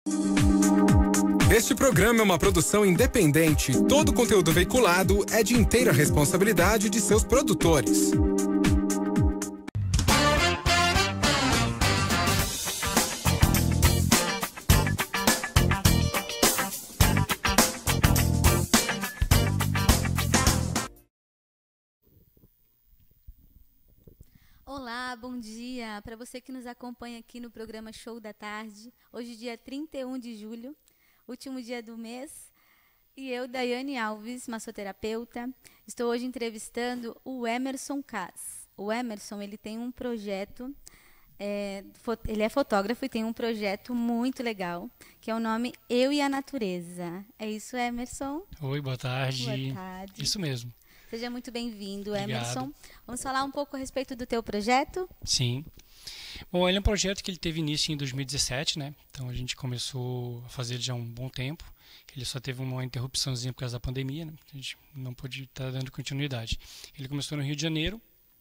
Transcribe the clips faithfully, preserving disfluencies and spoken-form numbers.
Este programa é uma produção independente. Todo o conteúdo veiculado é de inteira responsabilidade de seus produtores. Olá, bom dia para você que nos acompanha aqui no programa Show da Tarde. Hoje, dia trinta e um de julho, último dia do mês. E eu, Daiane Alves, massoterapeuta, estou hoje entrevistando o Emerson Kass. O Emerson, ele tem um projeto, é, ele é fotógrafo e tem um projeto muito legal, que é o nome Eu e a Natureza. É isso, Emerson? Oi, boa tarde. Boa tarde. Isso mesmo. Seja muito bem-vindo, Emerson. Obrigado. Vamos falar um pouco a respeito do teu projeto? Sim. Bom, ele é um projeto que ele teve início em dois mil e dezessete, né? Então a gente começou a fazer ele já há um bom tempo. Ele só teve uma interrupçãozinha por causa da pandemia, né? A gente não pôde estar dando continuidade. Ele começou no Rio de Janeiro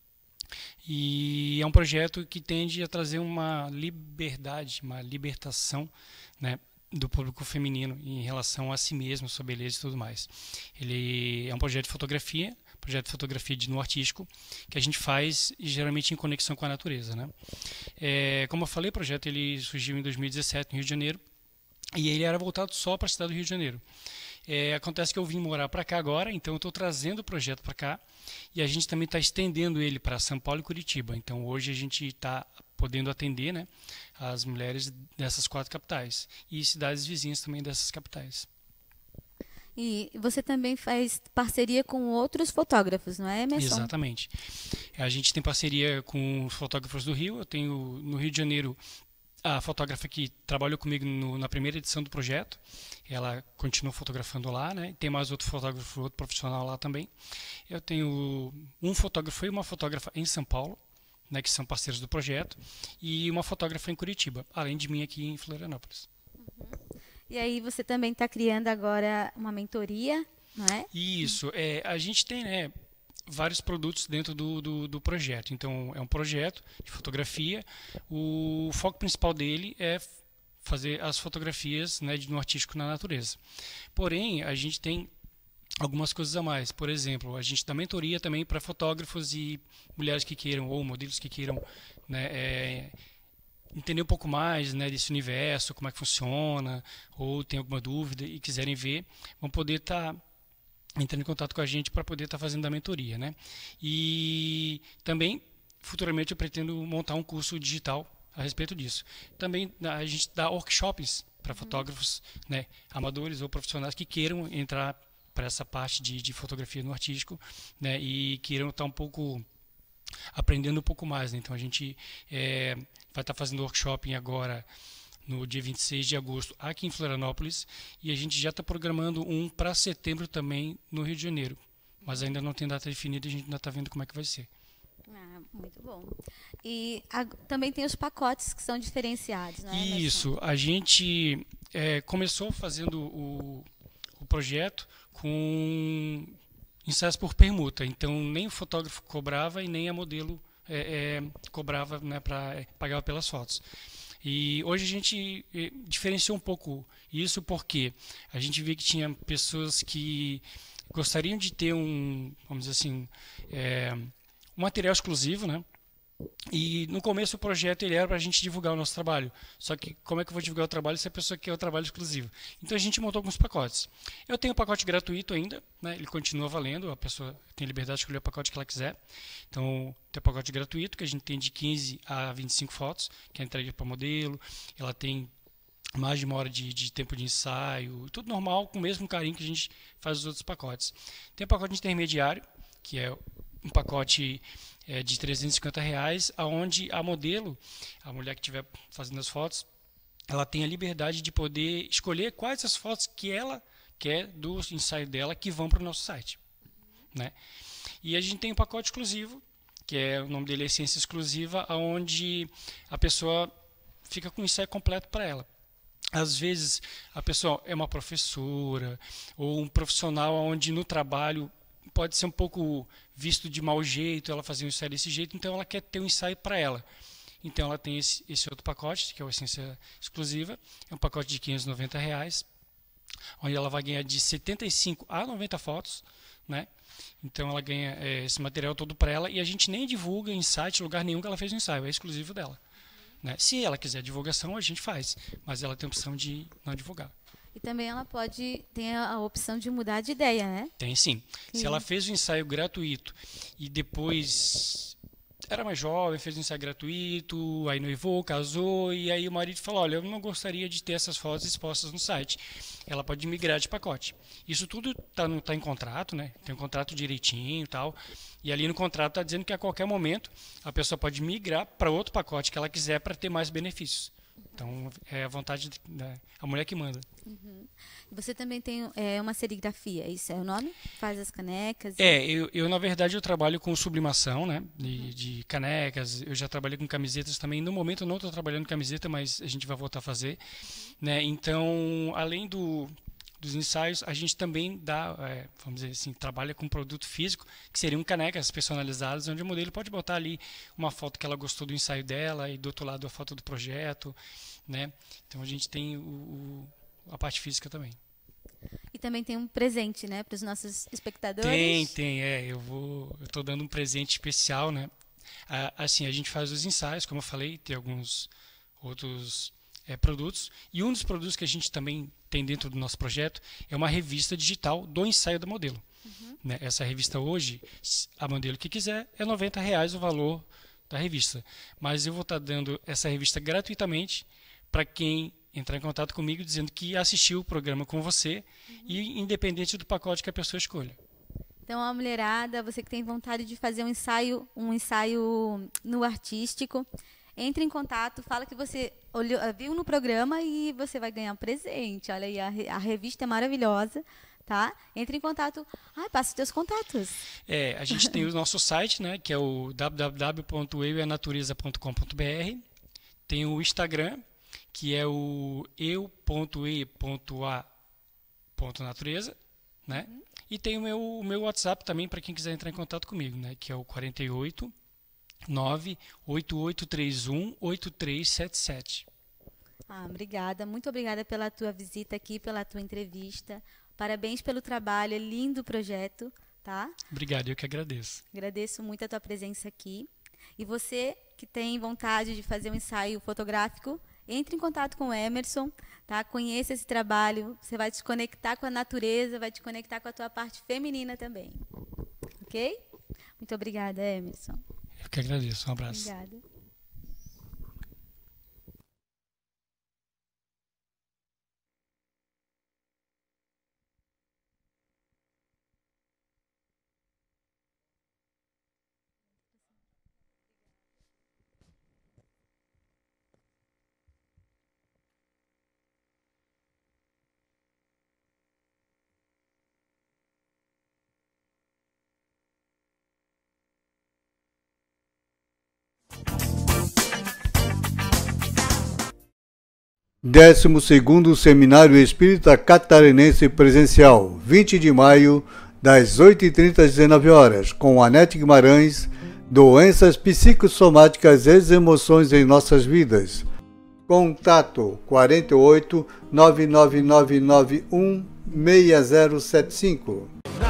e é um projeto que tende a trazer uma liberdade, uma libertação, né, do público feminino em relação a si mesmo, sua beleza e tudo mais. Ele é um projeto de fotografia, projeto de fotografia de no artístico, que a gente faz geralmente em conexão com a natureza, né? É, como eu falei, o projeto ele surgiu em dois mil e dezessete no Rio de Janeiro e ele era voltado só para a cidade do Rio de Janeiro. É, acontece que eu vim morar para cá agora, então eu estou trazendo o projeto para cá e a gente também está estendendo ele para São Paulo e Curitiba. Então hoje a gente está podendo atender, né, as mulheres dessas quatro capitais e cidades vizinhas também dessas capitais. E você também faz parceria com outros fotógrafos, não é, Emerson? Exatamente. A gente tem parceria com os fotógrafos do Rio. Eu tenho no Rio de Janeiro a fotógrafa que trabalhou comigo no, na primeira edição do projeto. Ela continua fotografando lá, né? Tem mais outro fotógrafo, outro profissional lá também. Eu tenho um fotógrafo e uma fotógrafa em São Paulo, né, que são parceiros do projeto, e uma fotógrafa em Curitiba, além de mim aqui em Florianópolis. Uhum. E aí você também está criando agora uma mentoria, não é? Isso. É, a gente tem, né, vários produtos dentro do, do, do projeto. Então, é um projeto de fotografia. O foco principal dele é fazer as fotografias, né, de, no artístico na natureza. Porém, a gente tem algumas coisas a mais. Por exemplo, a gente dá mentoria também para fotógrafos e mulheres que queiram, ou modelos que queiram, né, é, entender um pouco mais, né, desse universo, como é que funciona, ou tem alguma dúvida e quiserem ver, vão poder estar tá entrando em contato com a gente para poder estar tá fazendo a mentoria, né? E também, futuramente, eu pretendo montar um curso digital a respeito disso. Também a gente dá workshops para fotógrafos, né, amadores ou profissionais que queiram entrar para essa parte de, de fotografia no artístico, né, e queiram estar um pouco aprendendo um pouco mais, né? Então a gente é, vai estar fazendo workshop agora no dia vinte e seis de agosto aqui em Florianópolis e a gente já está programando um para setembro também no Rio de Janeiro, mas ainda não tem data definida, a gente ainda está vendo como é que vai ser. Ah, muito bom. E a, também tem os pacotes que são diferenciados, né? Isso, a gente é, começou fazendo o, o projeto com ensaios por permuta, então nem o fotógrafo cobrava e nem a modelo é, é, cobrava, né, para é, pagava pelas fotos. E hoje a gente é, diferenciou um pouco isso porque a gente vê que tinha pessoas que gostariam de ter um, vamos dizer assim, é, um material exclusivo, né? E no começo o projeto ele era para a gente divulgar o nosso trabalho. Só que como é que eu vou divulgar o trabalho se a pessoa quer o trabalho exclusivo? Então a gente montou alguns pacotes. Eu tenho o pacote gratuito ainda, né? Ele continua valendo, a pessoa tem liberdade de escolher o pacote que ela quiser. Então tem o pacote gratuito, que a gente tem de quinze a vinte e cinco fotos, que é entregue para modelo. Ela tem mais de uma hora de, de tempo de ensaio, tudo normal, com o mesmo carinho que a gente faz os outros pacotes. Tem o pacote intermediário, que é um pacote é, de trezentos e cinquenta reais, onde a modelo, a mulher que estiver fazendo as fotos, ela tem a liberdade de poder escolher quais as fotos que ela quer do ensaio dela que vão para o nosso site, né? E a gente tem um pacote exclusivo, que é o nome dele é Essência Exclusiva, onde a pessoa fica com o ensaio completo para ela. Às vezes a pessoa é uma professora ou um profissional onde no trabalho pode ser um pouco visto de mau jeito, ela fazer um ensaio desse jeito, então ela quer ter um ensaio para ela. Então ela tem esse, esse outro pacote, que é o Essência Exclusiva, é um pacote de quinhentos e noventa reais, onde ela vai ganhar de setenta e cinco a noventa fotos, né? Então ela ganha é, esse material todo para ela, e a gente nem divulga em site, lugar nenhum que ela fez no ensaio, é exclusivo dela. Né? Se ela quiser divulgação, a gente faz, mas ela tem a opção de não divulgar. E também ela pode ter a opção de mudar de ideia, né? Tem sim. Que... Se ela fez o ensaio gratuito e depois era mais jovem, fez um ensaio gratuito, aí noivou, casou, e aí o marido falou, olha, eu não gostaria de ter essas fotos expostas no site. Ela pode migrar de pacote. Isso tudo está tá em contrato, né? Tem um contrato direitinho e tal. E ali no contrato está dizendo que a qualquer momento a pessoa pode migrar para outro pacote que ela quiser para ter mais benefícios. Então, é a vontade da a mulher que manda. Uhum. Você também tem é, uma serigrafia, isso é o nome? Faz as canecas? É, eu, eu na verdade eu trabalho com sublimação, né, de, de canecas, eu já trabalhei com camisetas também. No momento eu não estou trabalhando com camiseta, mas a gente vai voltar a fazer. Né? Então, além do... dos ensaios, a gente também dá, é, vamos dizer assim, trabalha com produto físico, que seriam canecas personalizadas, onde o modelo pode botar ali uma foto que ela gostou do ensaio dela e do outro lado a foto do projeto, né? Então a gente tem o, o, a parte física também. E também tem um presente, né, para os nossos espectadores? Tem, tem, é, eu vou, eu estou dando um presente especial, né? Ah, assim, a gente faz os ensaios, como eu falei, tem alguns outros É, produtos, e um dos produtos que a gente também tem dentro do nosso projeto é uma revista digital do ensaio da modelo. Uhum. Né? Essa revista hoje, a modelo que quiser, é noventa reais o valor da revista, mas eu vou estar dando essa revista gratuitamente para quem entrar em contato comigo dizendo que assistiu o programa com você, uhum. e independente do pacote que a pessoa escolha. Então, a mulherada, você que tem vontade de fazer um ensaio, um ensaio no artístico, entre em contato, fala que você olhou, viu no programa e você vai ganhar um presente. Olha aí, a, a revista é maravilhosa, tá? Entre em contato. Ai, passa os teus contatos. É, a gente tem o nosso site, né, que é o w w w ponto eu e a natureza ponto com ponto b r. Tem o Instagram, que é o eu ponto e ponto a ponto natureza, né? Uhum. E tem o meu, o meu WhatsApp também para quem quiser entrar em contato comigo, né, que é o quarenta e oito, nove oito oito três um, oito três sete sete. Ah, obrigada, muito obrigada pela tua visita aqui, pela tua entrevista. Parabéns pelo trabalho, é lindo o projeto, tá? Obrigado, eu que agradeço. Agradeço muito a tua presença aqui. E você que tem vontade de fazer um ensaio fotográfico, entre em contato com o Emerson, tá? Conheça esse trabalho, você vai te conectar com a natureza, vai te conectar com a tua parte feminina também. Ok? Muito obrigada, Emerson. Eu que agradeço, um abraço. Obrigada. décimo segundo Seminário Espírita Catarinense Presencial, vinte de maio, das oito e trinta às dezenove horas, com Anete Guimarães, Doenças Psicossomáticas e as Emoções em Nossas Vidas. Contato quarenta e oito, nove nove nove nove um, seis zero sete cinco.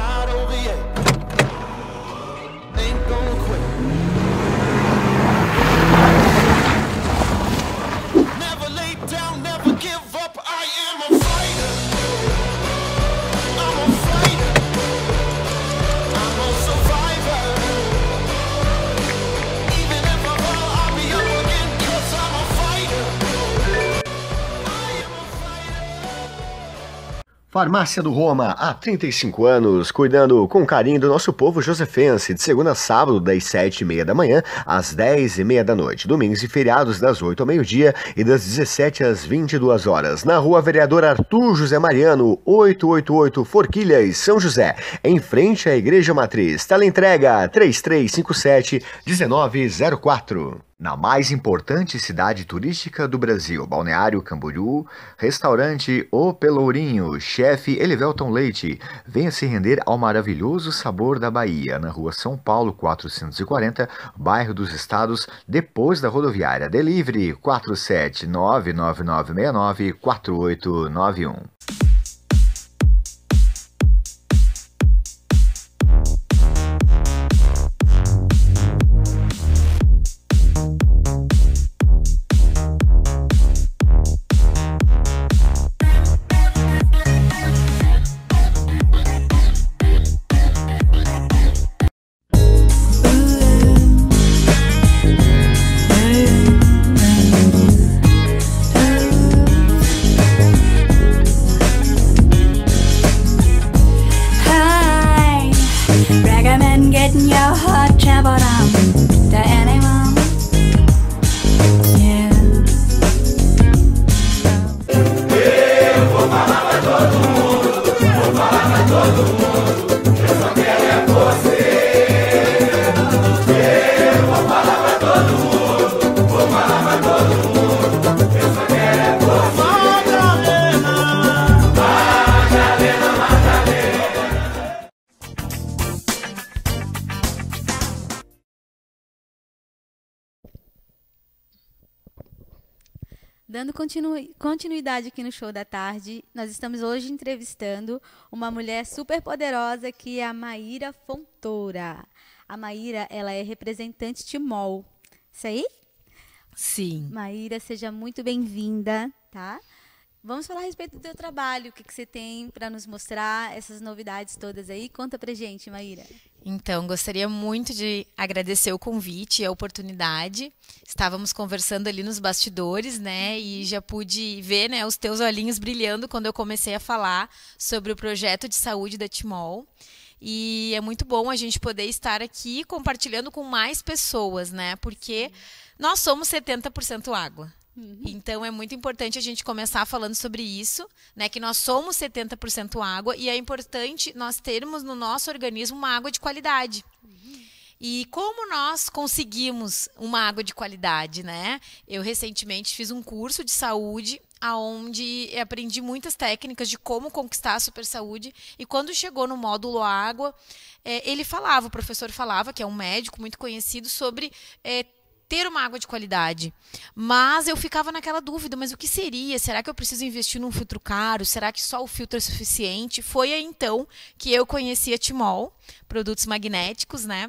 Farmácia do Roma, há trinta e cinco anos, cuidando com carinho do nosso povo josefense, de segunda a sábado, das sete e meia da manhã às dez e meia da noite, domingos e feriados das oito ao meio-dia e das dezessete às vinte e duas horas, na Rua Vereador Arthur José Mariano, oitocentos e oitenta e oito, Forquilhas, São José, em frente à Igreja Matriz. Teleentrega três três cinco sete, um nove zero quatro. Na mais importante cidade turística do Brasil, Balneário Camboriú, restaurante O Pelourinho, chefe Elivelton Leite, venha se render ao maravilhoso sabor da Bahia, na rua São Paulo quatrocentos e quarenta, bairro dos Estados, depois da rodoviária. Delivery quatro sete nove nove nove seis nove quatro oito nove um. Dando continu continuidade aqui no Show da Tarde, nós estamos hoje entrevistando uma mulher super poderosa que é a Maíra Fontoura. A Maíra, ela é representante Tmall. Isso aí? Sim. Maíra, seja muito bem-vinda, tá? Vamos falar a respeito do teu trabalho, o que, que você tem para nos mostrar, essas novidades todas aí. Conta pra gente, Maíra. Então, gostaria muito de agradecer o convite e a oportunidade. Estávamos conversando ali nos bastidores, né? E já pude ver, né, os teus olhinhos brilhando quando eu comecei a falar sobre o projeto de saúde da Tmall. E é muito bom a gente poder estar aqui compartilhando com mais pessoas, né? Porque nós somos setenta por cento água. Uhum. Então, é muito importante a gente começar falando sobre isso, né? Que nós somos setenta por cento água e é importante nós termos no nosso organismo uma água de qualidade. Uhum. E como nós conseguimos uma água de qualidade, né? Eu recentemente fiz um curso de saúde onde aprendi muitas técnicas de como conquistar a super saúde. E quando chegou no módulo água, é, ele falava, o professor falava, que é um médico muito conhecido, sobre é, ter uma água de qualidade. Mas eu ficava naquela dúvida, mas o que seria? Será que eu preciso investir num filtro caro? Será que só o filtro é suficiente? Foi aí, então, que eu conheci a Tmall, produtos magnéticos, né?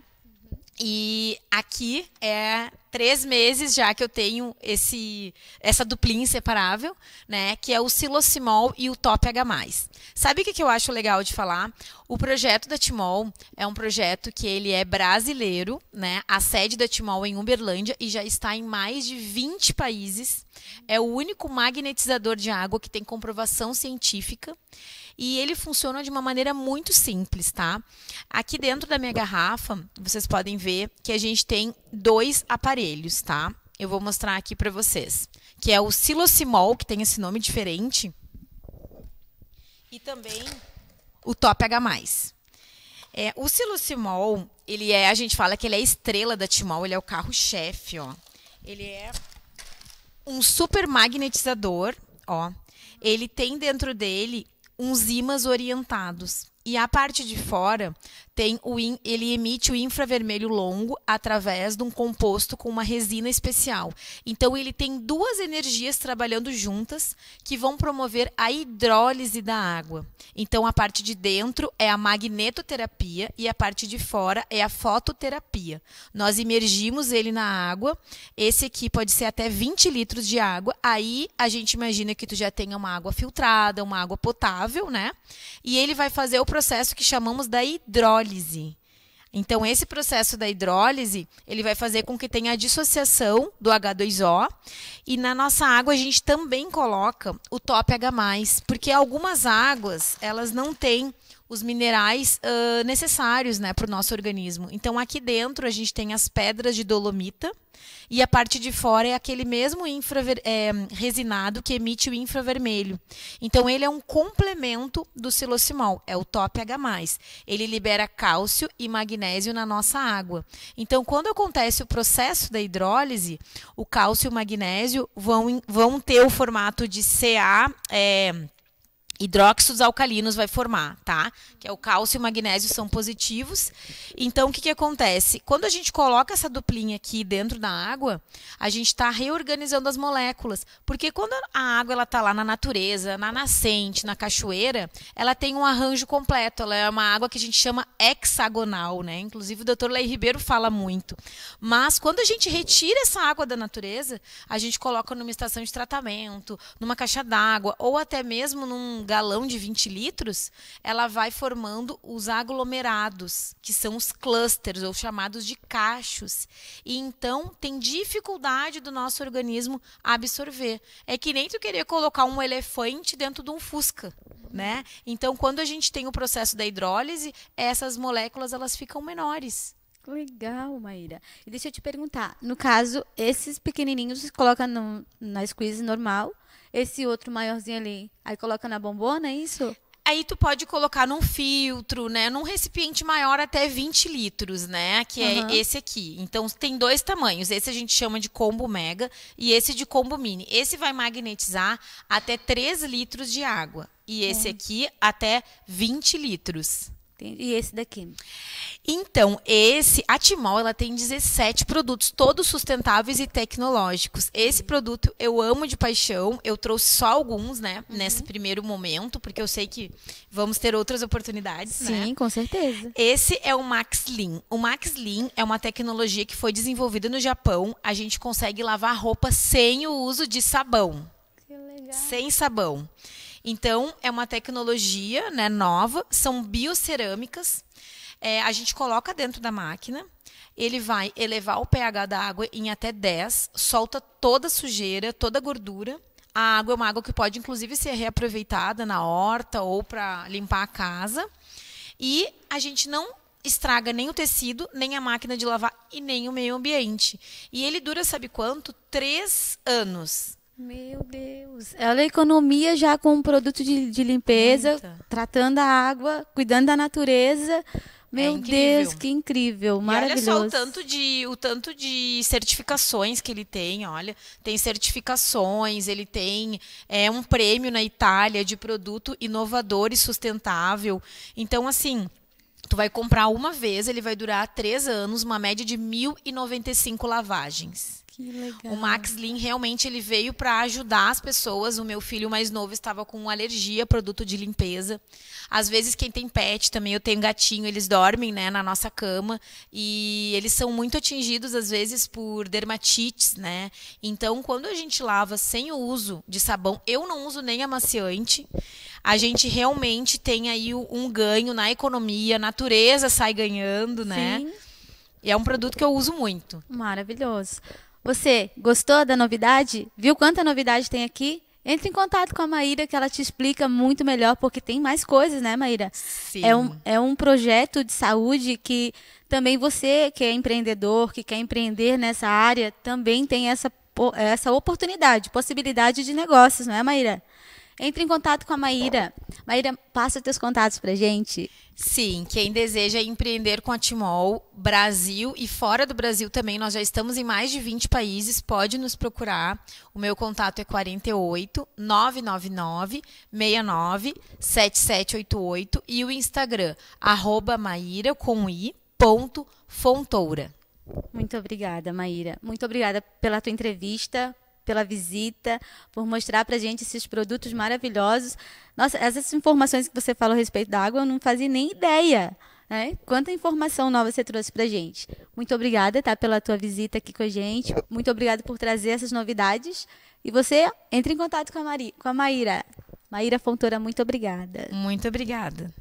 E aqui é três meses já que eu tenho esse, essa duplinha inseparável, né? Que é o Silosimol e o Top H mais. Sabe o que, que eu acho legal de falar? O projeto da Tmall é um projeto que ele é brasileiro, né? A sede da Tmall é em Uberlândia e já está em mais de vinte países. É o único magnetizador de água que tem comprovação científica. E ele funciona de uma maneira muito simples, tá? Aqui dentro da minha garrafa, vocês podem ver que a gente tem dois aparelhos, tá? Eu vou mostrar aqui para vocês. Que é o Silosimol, que tem esse nome diferente. E também o Top H mais. É, o Silosimol, ele é, a gente fala que ele é a estrela da Tmall, ele é o carro-chefe, ó. Ele é um super magnetizador, ó. Ele tem dentro dele uns ímãs orientados. E a parte de fora, tem o in, ele emite o infravermelho longo através de um composto com uma resina especial. Então, ele tem duas energias trabalhando juntas que vão promover a hidrólise da água. Então, a parte de dentro é a magnetoterapia e a parte de fora é a fototerapia. Nós imergimos ele na água. Esse aqui pode ser até vinte litros de água. Aí, a gente imagina que tu já tenha uma água filtrada, uma água potável, né? E ele vai fazer o processo que chamamos da hidrólise. Então, esse processo da hidrólise, ele vai fazer com que tenha a dissociação do H dois O. E na nossa água, a gente também coloca o Top H mais, porque algumas águas, elas não têm os minerais uh, necessários, né, para o nosso organismo. Então, aqui dentro a gente tem as pedras de dolomita e a parte de fora é aquele mesmo infraver é, resinado que emite o infravermelho. Então, ele é um complemento do silocimol, é o top H mais. Ele libera cálcio e magnésio na nossa água. Então, quando acontece o processo da hidrólise, o cálcio e o magnésio vão, vão ter o formato de C A... É, hidróxidos alcalinos vai formar, tá? Que é o cálcio e o magnésio são positivos. Então, o que que acontece? Quando a gente coloca essa duplinha aqui dentro da água, a gente está reorganizando as moléculas. Porque quando a água ela tá lá na natureza, na nascente, na cachoeira, ela tem um arranjo completo. Ela é uma água que a gente chama hexagonal, né? Inclusive, o doutor Lei Ribeiro fala muito. Mas, quando a gente retira essa água da natureza, a gente coloca numa estação de tratamento, numa caixa d'água, ou até mesmo num galão de vinte litros, ela vai formando os aglomerados, que são os clusters, ou chamados de cachos. E então tem dificuldade do nosso organismo absorver. É que nem tu querer colocar um elefante dentro de um fusca, né? Então, quando a gente tem o processo da hidrólise, essas moléculas elas ficam menores. Legal, Maíra. E deixa eu te perguntar, no caso, esses pequenininhos você coloca no, na squeeze normal, esse outro maiorzinho ali, aí coloca na bombona, é isso? Aí tu pode colocar num filtro, né? Num recipiente maior até vinte litros, né? Que é uhum. esse aqui. Então, tem dois tamanhos. Esse a gente chama de combo mega e esse de combo mini. Esse vai magnetizar até três litros de água. E esse uhum. aqui até vinte litros. E esse daqui? Então, esse, a Timol, ela tem dezessete produtos, todos sustentáveis e tecnológicos. Esse produto eu amo de paixão, eu trouxe só alguns, né, uhum. nesse primeiro momento, porque eu sei que vamos ter outras oportunidades, Sim, né? Com certeza. Esse é o Max Lean. O Max Lean é uma tecnologia que foi desenvolvida no Japão. A gente consegue lavar roupa sem o uso de sabão. Que legal. Sem sabão. Então, é uma tecnologia, né, nova, são biocerâmicas. É, a gente coloca dentro da máquina, ele vai elevar o pH da água em até dez, solta toda a sujeira, toda a gordura. A água é uma água que pode, inclusive, ser reaproveitada na horta ou para limpar a casa. E a gente não estraga nem o tecido, nem a máquina de lavar e nem o meio ambiente. E ele dura, sabe quanto? Três anos. Meu Deus. Ela economia já com um produto de, de limpeza, Muita. tratando a água, cuidando da natureza. Meu é Deus, que incrível, maravilhoso. E olha só o tanto, de, o tanto de certificações que ele tem, olha. Tem certificações, ele tem é, um prêmio na Itália de produto inovador e sustentável. Então, assim, tu vai comprar uma vez, ele vai durar três anos, uma média de mil e noventa e cinco lavagens. Que legal. O Max Lean realmente ele veio para ajudar as pessoas. O meu filho mais novo estava com alergia a produto de limpeza. Às vezes quem tem pet também, eu tenho gatinho, eles dormem, né, na nossa cama e eles são muito atingidos às vezes por dermatites, né? Então, quando a gente lava sem o uso de sabão, eu não uso nem amaciante, a gente realmente tem aí um ganho na economia, a natureza sai ganhando, né? Sim. E é um produto que eu uso muito. Maravilhoso. Você gostou da novidade? Viu quanta novidade tem aqui? Entre em contato com a Maíra, que ela te explica muito melhor, porque tem mais coisas, né, Maíra? Sim. É um, é um projeto de saúde que também você, que é empreendedor, que quer empreender nessa área, também tem essa, essa oportunidade, possibilidade de negócios, não é, Maíra? Entre em contato com a Maíra. Maíra, passa os teus contatos pra gente. Sim, quem deseja empreender com a Timol, Brasil e fora do Brasil também, nós já estamos em mais de vinte países, pode nos procurar. O meu contato é quarenta e oito, nove nove nove, seis nove, sete sete oito oito e o Instagram, arroba Maíra, com i, ponto, Fontoura. Muito obrigada, Maíra. Muito obrigada pela tua entrevista, pela visita, por mostrar pra gente esses produtos maravilhosos. Nossa, essas informações que você falou a respeito da água, eu não fazia nem ideia, né? Quanta informação nova você trouxe pra gente. Muito obrigada, tá, pela tua visita aqui com a gente. Muito obrigada por trazer essas novidades. E você entre em contato com a, Mari, com a Maíra. Maíra Fontoura, muito obrigada. Muito obrigada.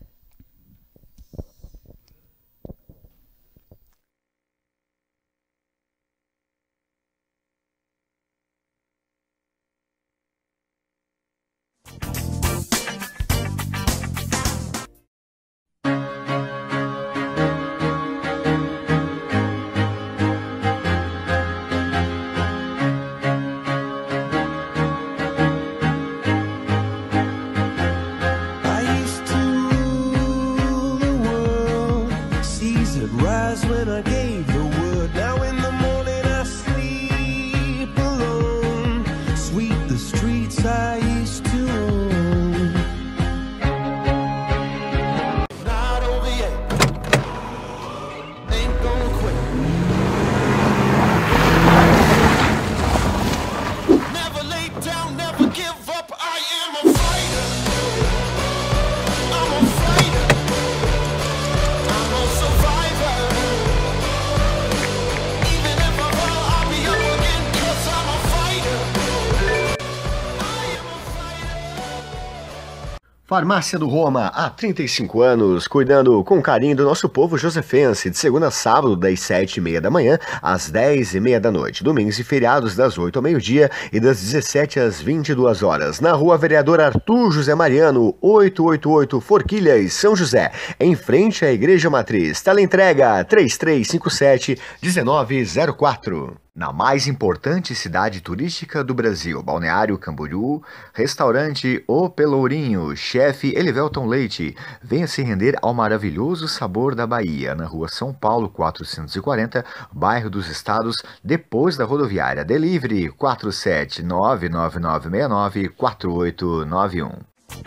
Farmácia do Roma, há trinta e cinco anos, cuidando com carinho do nosso povo josefense, de segunda a sábado, das sete e meia da manhã às dez e meia da noite, domingos e feriados das oito ao meio-dia e das dezessete às vinte e duas horas, na Rua Vereador Arthur José Mariano, oitocentos e oitenta e oito, Forquilhas, São José, em frente à Igreja Matriz. Teleentrega três três cinco sete, um nove zero quatro. Na mais importante cidade turística do Brasil, Balneário Camboriú, restaurante O Pelourinho, chefe Elivelton Leite. Venha se render ao maravilhoso sabor da Bahia, na Rua São Paulo quatrocentos e quarenta, bairro dos Estados, depois da rodoviária. Delivery quatro sete nove nove nove seis nove quatro oito nove um.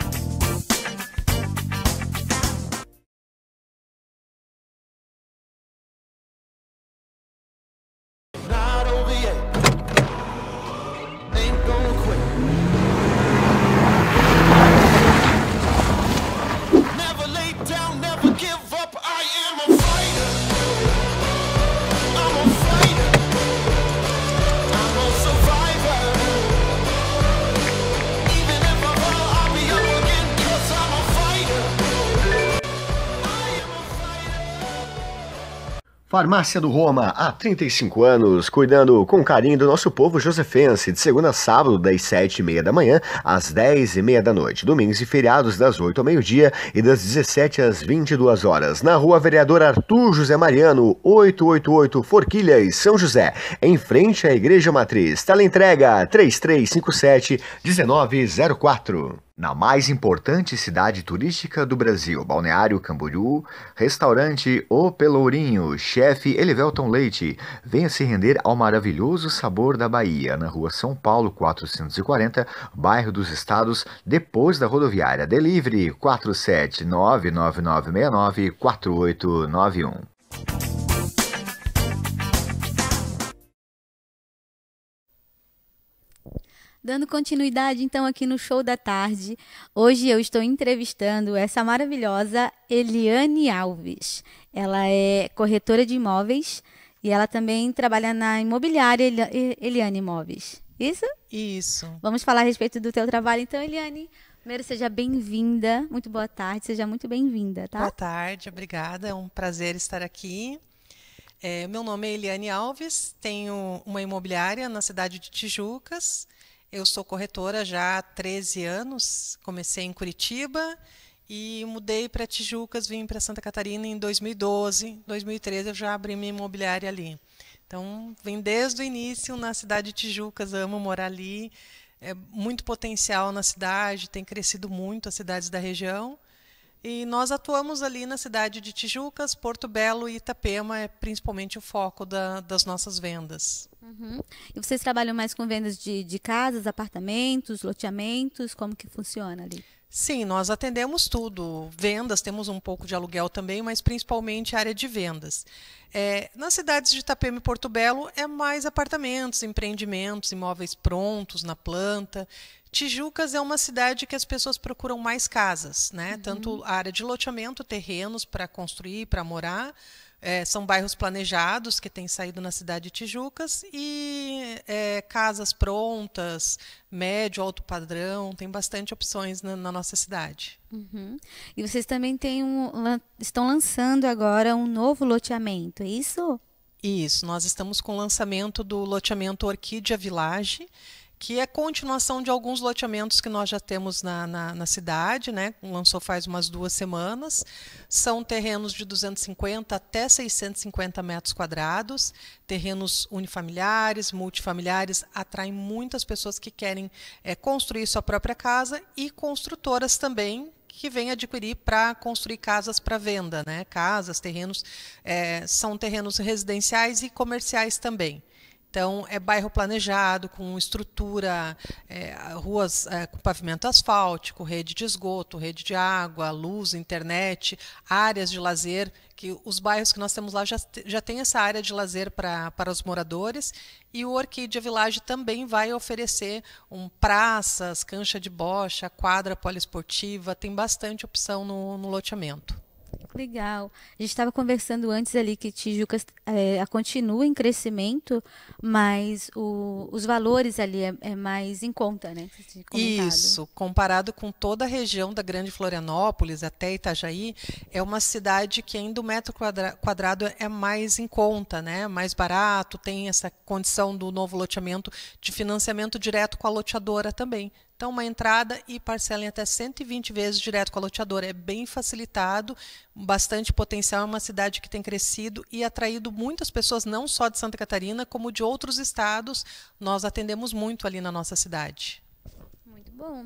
Farmácia do Roma, há trinta e cinco anos, cuidando com carinho do nosso povo josefense, de segunda a sábado, das sete e meia da manhã às dez e meia da noite, domingos e feriados das oito ao meio-dia e das dezessete às vinte e duas horas, na Rua Vereador Arthur José Mariano, oitocentos e oitenta e oito, Forquilhas, São José, em frente à Igreja Matriz. Teleentrega três três cinco sete, um nove zero quatro. Na mais importante cidade turística do Brasil, Balneário Camboriú, restaurante O Pelourinho, chefe Elivelton Leite. Venha se render ao maravilhoso sabor da Bahia, na Rua São Paulo quatrocentos e quarenta, bairro dos Estados, depois da rodoviária. Delivery quatro sete nove nove nove seis nove quatro oito nove um. Dando continuidade, então, aqui no Show da Tarde, hoje eu estou entrevistando essa maravilhosa Eliane Alves. Ela é corretora de imóveis e ela também trabalha na imobiliária Eliane Imóveis. Isso? Isso. Vamos falar a respeito do teu trabalho, então, Eliane. Primeiro, seja bem-vinda. Muito boa tarde, seja muito bem-vinda, tá? Boa tarde, obrigada. É um prazer estar aqui. É, meu nome é Eliane Alves, tenho uma imobiliária na cidade de Tijucas. Eu sou corretora já há treze anos, comecei em Curitiba e mudei para Tijucas, vim para Santa Catarina em dois mil e doze. Em dois mil e treze eu já abri minha imobiliária ali. Então, vim desde o início na cidade de Tijucas, amo morar ali. É muito potencial na cidade, tem crescido muito as cidades da região. E nós atuamos ali na cidade de Tijucas, Porto Belo e Itapema, é principalmente o foco da, das nossas vendas. Uhum. E vocês trabalham mais com vendas de, de casas, apartamentos, loteamentos? Como que funciona ali? Sim, nós atendemos tudo. Vendas, temos um pouco de aluguel também, mas principalmente a área de vendas. É, nas cidades de Itapema e Porto Belo é mais apartamentos, empreendimentos, imóveis prontos na planta. Tijucas é uma cidade que as pessoas procuram mais casas, né? Uhum. Tanto a área de loteamento, terrenos para construir, para morar. É, são bairros planejados que têm saído na cidade de Tijucas e é, casas prontas, médio, alto padrão, tem bastante opções na, na nossa cidade. Uhum. E vocês também têm um, estão lançando agora um novo loteamento, é isso? Isso, nós estamos com o lançamento do loteamento Orquídea Village, que é continuação de alguns loteamentos que nós já temos na, na, na cidade, né? Lançou faz umas duas semanas. São terrenos de duzentos e cinquenta até seiscentos e cinquenta metros quadrados, terrenos unifamiliares, multifamiliares, atraem muitas pessoas que querem é, construir sua própria casa e construtoras também, que vêm adquirir para construir casas para venda, né? Casas, terrenos, é, são terrenos residenciais e comerciais também. Então, é bairro planejado, com estrutura, é, ruas é, com pavimento asfáltico, rede de esgoto, rede de água, luz, internet, áreas de lazer, que os bairros que nós temos lá já, já tem essa área de lazer pra, para os moradores, e o Orquídea Village também vai oferecer um, praças, cancha de bocha, quadra poliesportiva, tem bastante opção no, no loteamento. Legal. A gente estava conversando antes ali que Tijucas é, continua em crescimento, mas o, os valores ali é, é mais em conta, né? Que você tinha comentado. Isso, comparado com toda a região da Grande Florianópolis até Itajaí, é uma cidade que ainda o metro quadra quadrado é mais em conta, né? Mais barato, tem essa condição do novo loteamento de financiamento direto com a loteadora também. Então, uma entrada e parcela em até cento e vinte vezes direto com a loteadora. É bem facilitado, bastante potencial. É uma cidade que tem crescido e atraído muitas pessoas, não só de Santa Catarina, como de outros estados. Nós atendemos muito ali na nossa cidade. Muito bom.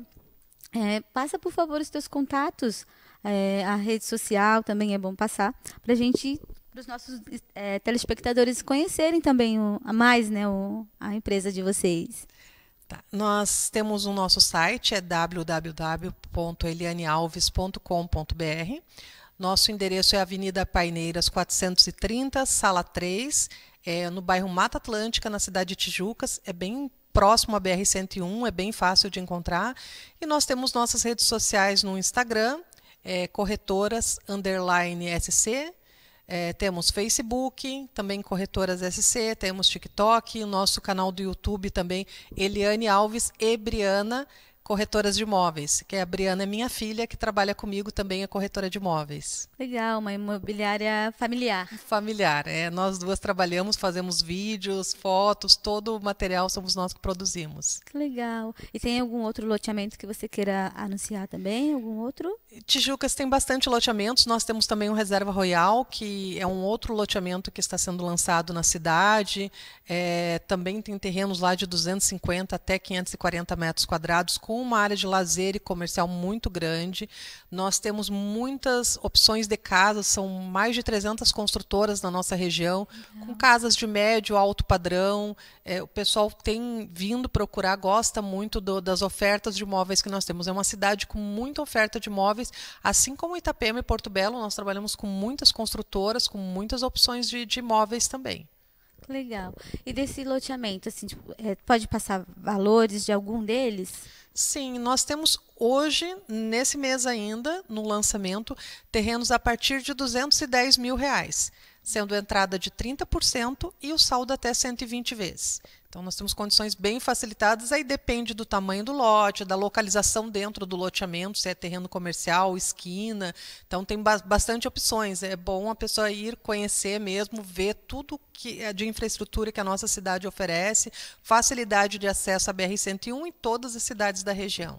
É, passa, por favor, os teus contatos. É, a rede social também é bom passar, para a gente, para os nossos é, telespectadores conhecerem também o, a mais, né, o, a empresa de vocês. Tá. Nós temos o nosso site, é w w w ponto eliane alves ponto com ponto b r. Nosso endereço é Avenida Paineiras quatrocentos e trinta, sala três, é no bairro Mata Atlântica, na cidade de Tijucas. É bem próximo à B R cento e um, é bem fácil de encontrar. E nós temos nossas redes sociais no Instagram, é, corretoras underline sc. É, temos Facebook, também Corretoras S C, temos TikTok, o nosso canal do YouTube também, Eliane Alves e Briana, Corretoras de Imóveis, que a Briana é minha filha, que trabalha comigo, também é corretora de imóveis. Legal, uma imobiliária familiar. Familiar, é, nós duas trabalhamos, fazemos vídeos, fotos, todo o material somos nós que produzimos. Que legal. E tem algum outro loteamento que você queira anunciar também? Algum outro? Tijucas tem bastante loteamentos, nós temos também o Reserva Royal, que é um outro loteamento que está sendo lançado na cidade, é, também tem terrenos lá de duzentos e cinquenta até quinhentos e quarenta metros quadrados, com uma área de lazer e comercial muito grande. Nós temos muitas opções de casas, são mais de trezentas construtoras na nossa região, uhum. com casas de médio, alto padrão. É, o pessoal tem vindo procurar, gosta muito do, das ofertas de imóveis que nós temos. É uma cidade com muita oferta de imóveis, assim como Itapema e Porto Belo, nós trabalhamos com muitas construtoras, com muitas opções de, de imóveis também. Legal. E desse loteamento, assim, tipo, é, pode passar valores de algum deles? Sim, nós temos hoje, nesse mês ainda, no lançamento, terrenos a partir de duzentos e dez mil reais, sendo a entrada de trinta por cento e o saldo até cento e vinte vezes. Então, nós temos condições bem facilitadas, aí depende do tamanho do lote, da localização dentro do loteamento, se é terreno comercial, esquina. Então, tem ba- bastante opções. É bom a pessoa ir conhecer mesmo, ver tudo que é de infraestrutura que a nossa cidade oferece, facilidade de acesso à B R cento e um em todas as cidades da região.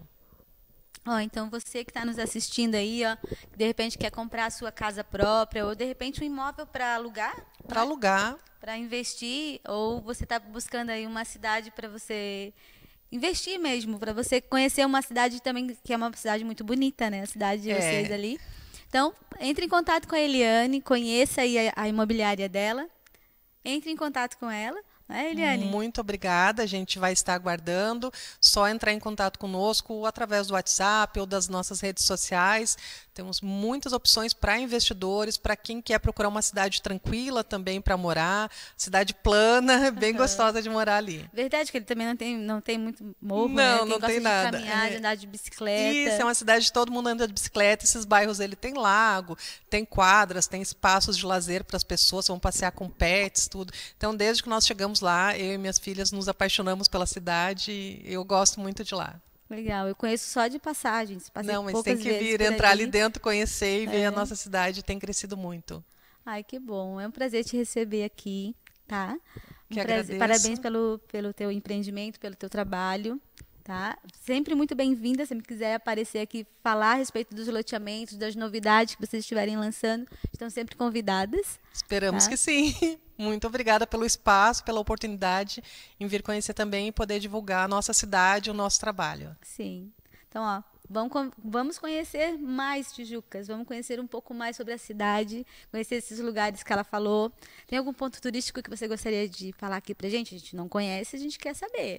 Ó, então você que está nos assistindo aí, ó, de repente quer comprar a sua casa própria ou de repente um imóvel para alugar, para alugar, para investir, ou você está buscando aí uma cidade para você investir mesmo, para você conhecer uma cidade também que é uma cidade muito bonita, né? A cidade de é. vocês ali. Então, entre em contato com a Eliane, conheça aí a, a imobiliária dela, entre em contato com ela. É, Eliane? Muito obrigada, a gente vai estar aguardando, só entrar em contato conosco através do WhatsApp ou das nossas redes sociais. Temos muitas opções para investidores, para quem quer procurar uma cidade tranquila também para morar, cidade plana, bem uhum. gostosa de morar ali. Verdade que ele também não tem, não tem muito morro, não, né? Quem não gosta tem de nada. caminhar, de andar de bicicleta. Isso, é uma cidade que todo mundo anda de bicicleta, esses bairros ele tem lago, tem quadras, tem espaços de lazer para as pessoas, vão passear com pets, tudo. Então, desde que nós chegamos lá, eu e minhas filhas nos apaixonamos pela cidade e eu gosto muito de lá. Legal, eu conheço só de passagens. Não, mas tem que vir, entrar ali dentro, conhecer e é. ver a nossa cidade, tem crescido muito. Ai, que bom, é um prazer te receber aqui, tá? Um que prazer. Parabéns pelo, pelo teu empreendimento, pelo teu trabalho, tá? Sempre muito bem-vinda, se me quiser aparecer aqui, falar a respeito dos loteamentos, das novidades que vocês estiverem lançando, estão sempre convidadas. Esperamos tá? que sim. Muito obrigada pelo espaço, pela oportunidade em vir conhecer também e poder divulgar a nossa cidade, o nosso trabalho. Sim. Então, ó, vamos, vamos conhecer mais Tijucas, vamos conhecer um pouco mais sobre a cidade, conhecer esses lugares que ela falou. Tem algum ponto turístico que você gostaria de falar aqui pra gente? A gente não conhece, a gente quer saber.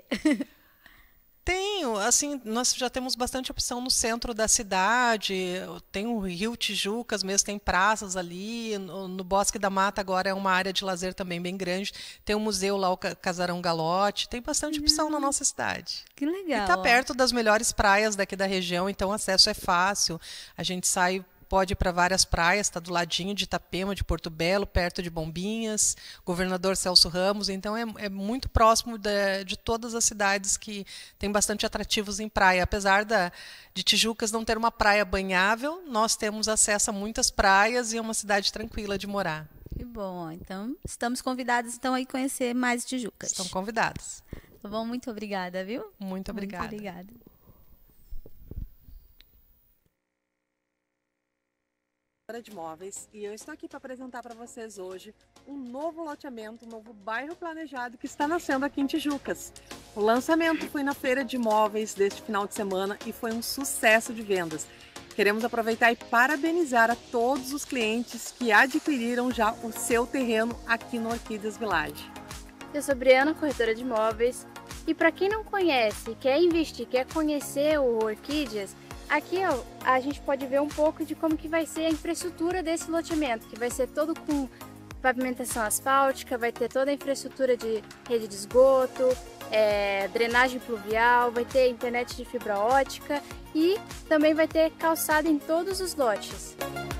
Tenho, assim, nós já temos bastante opção no centro da cidade, tem o Rio Tijucas mesmo, tem praças ali, no, no Bosque da Mata agora é uma área de lazer também bem grande, tem um museu lá, o Casarão Galote, tem bastante opção hum, na nossa cidade. Que legal. E está perto das melhores praias daqui da região, então o acesso é fácil, a gente sai pode ir para várias praias, está do ladinho de Itapema, de Porto Belo, perto de Bombinhas, Governador Celso Ramos, então é, é muito próximo de, de todas as cidades que tem bastante atrativos em praia. Apesar da, de Tijucas não ter uma praia banhável, nós temos acesso a muitas praias e é uma cidade tranquila de morar. Que bom, então estamos convidados então, a ir conhecer mais Tijucas. Estão convidados. Tá bom, muito obrigada, viu? Muito obrigada. Muito obrigada. De Imóveis, e eu estou aqui para apresentar para vocês hoje um novo loteamento, um novo bairro planejado que está nascendo aqui em Tijucas. O lançamento foi na Feira de Imóveis deste final de semana e foi um sucesso de vendas. Queremos aproveitar e parabenizar a todos os clientes que adquiriram já o seu terreno aqui no Orquídeas Village. Eu sou Briana, corretora de imóveis, e para quem não conhece, quer investir, quer conhecer o Orquídeas, aqui ó, a gente pode ver um pouco de como que vai ser a infraestrutura desse loteamento, que vai ser todo com pavimentação asfáltica, vai ter toda a infraestrutura de rede de esgoto, é, drenagem pluvial, vai ter internet de fibra ótica e também vai ter calçada em todos os lotes.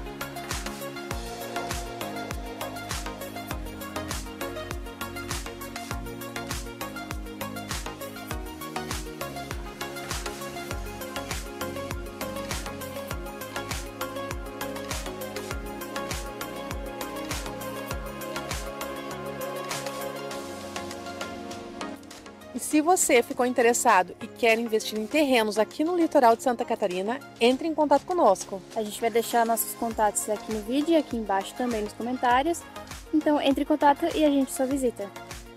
E se você ficou interessado e quer investir em terrenos aqui no litoral de Santa Catarina, entre em contato conosco. A gente vai deixar nossos contatos aqui no vídeo e aqui embaixo também nos comentários. Então entre em contato e a gente só visita.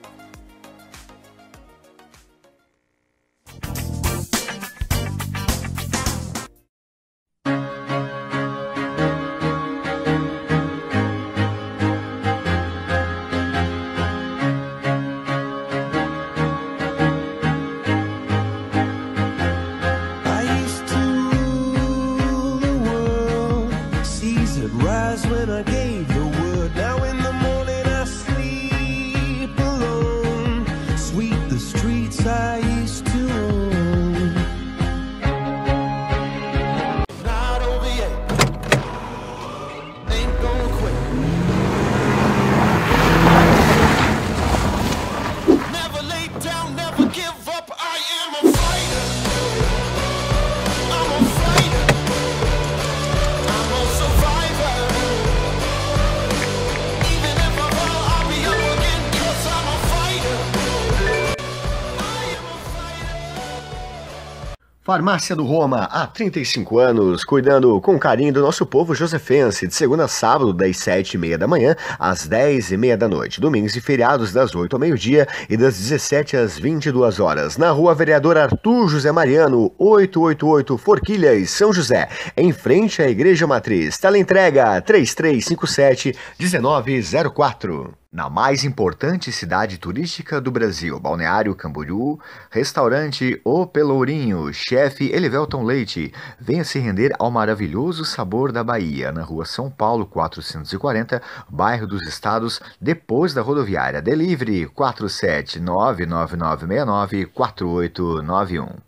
Farmácia do Roma, há trinta e cinco anos, cuidando com carinho do nosso povo josefense, de segunda a sábado, das sete e meia da manhã às dez e meia da noite, domingos e feriados das oito ao meio-dia e das dezessete às vinte e duas horas, na rua Vereador Arthur José Mariano, oitocentos e oitenta e oito, Forquilhas, São José, em frente à Igreja Matriz. Teleentrega três três cinco sete, um nove zero quatro. Na mais importante cidade turística do Brasil, Balneário Camboriú, restaurante O Pelourinho, chefe Elivelton Leite. Venha se render ao maravilhoso sabor da Bahia, na rua São Paulo quatrocentos e quarenta, bairro dos Estados, depois da rodoviária. Delivery quatro sete nove nove nove seis nove quatro oito nove um.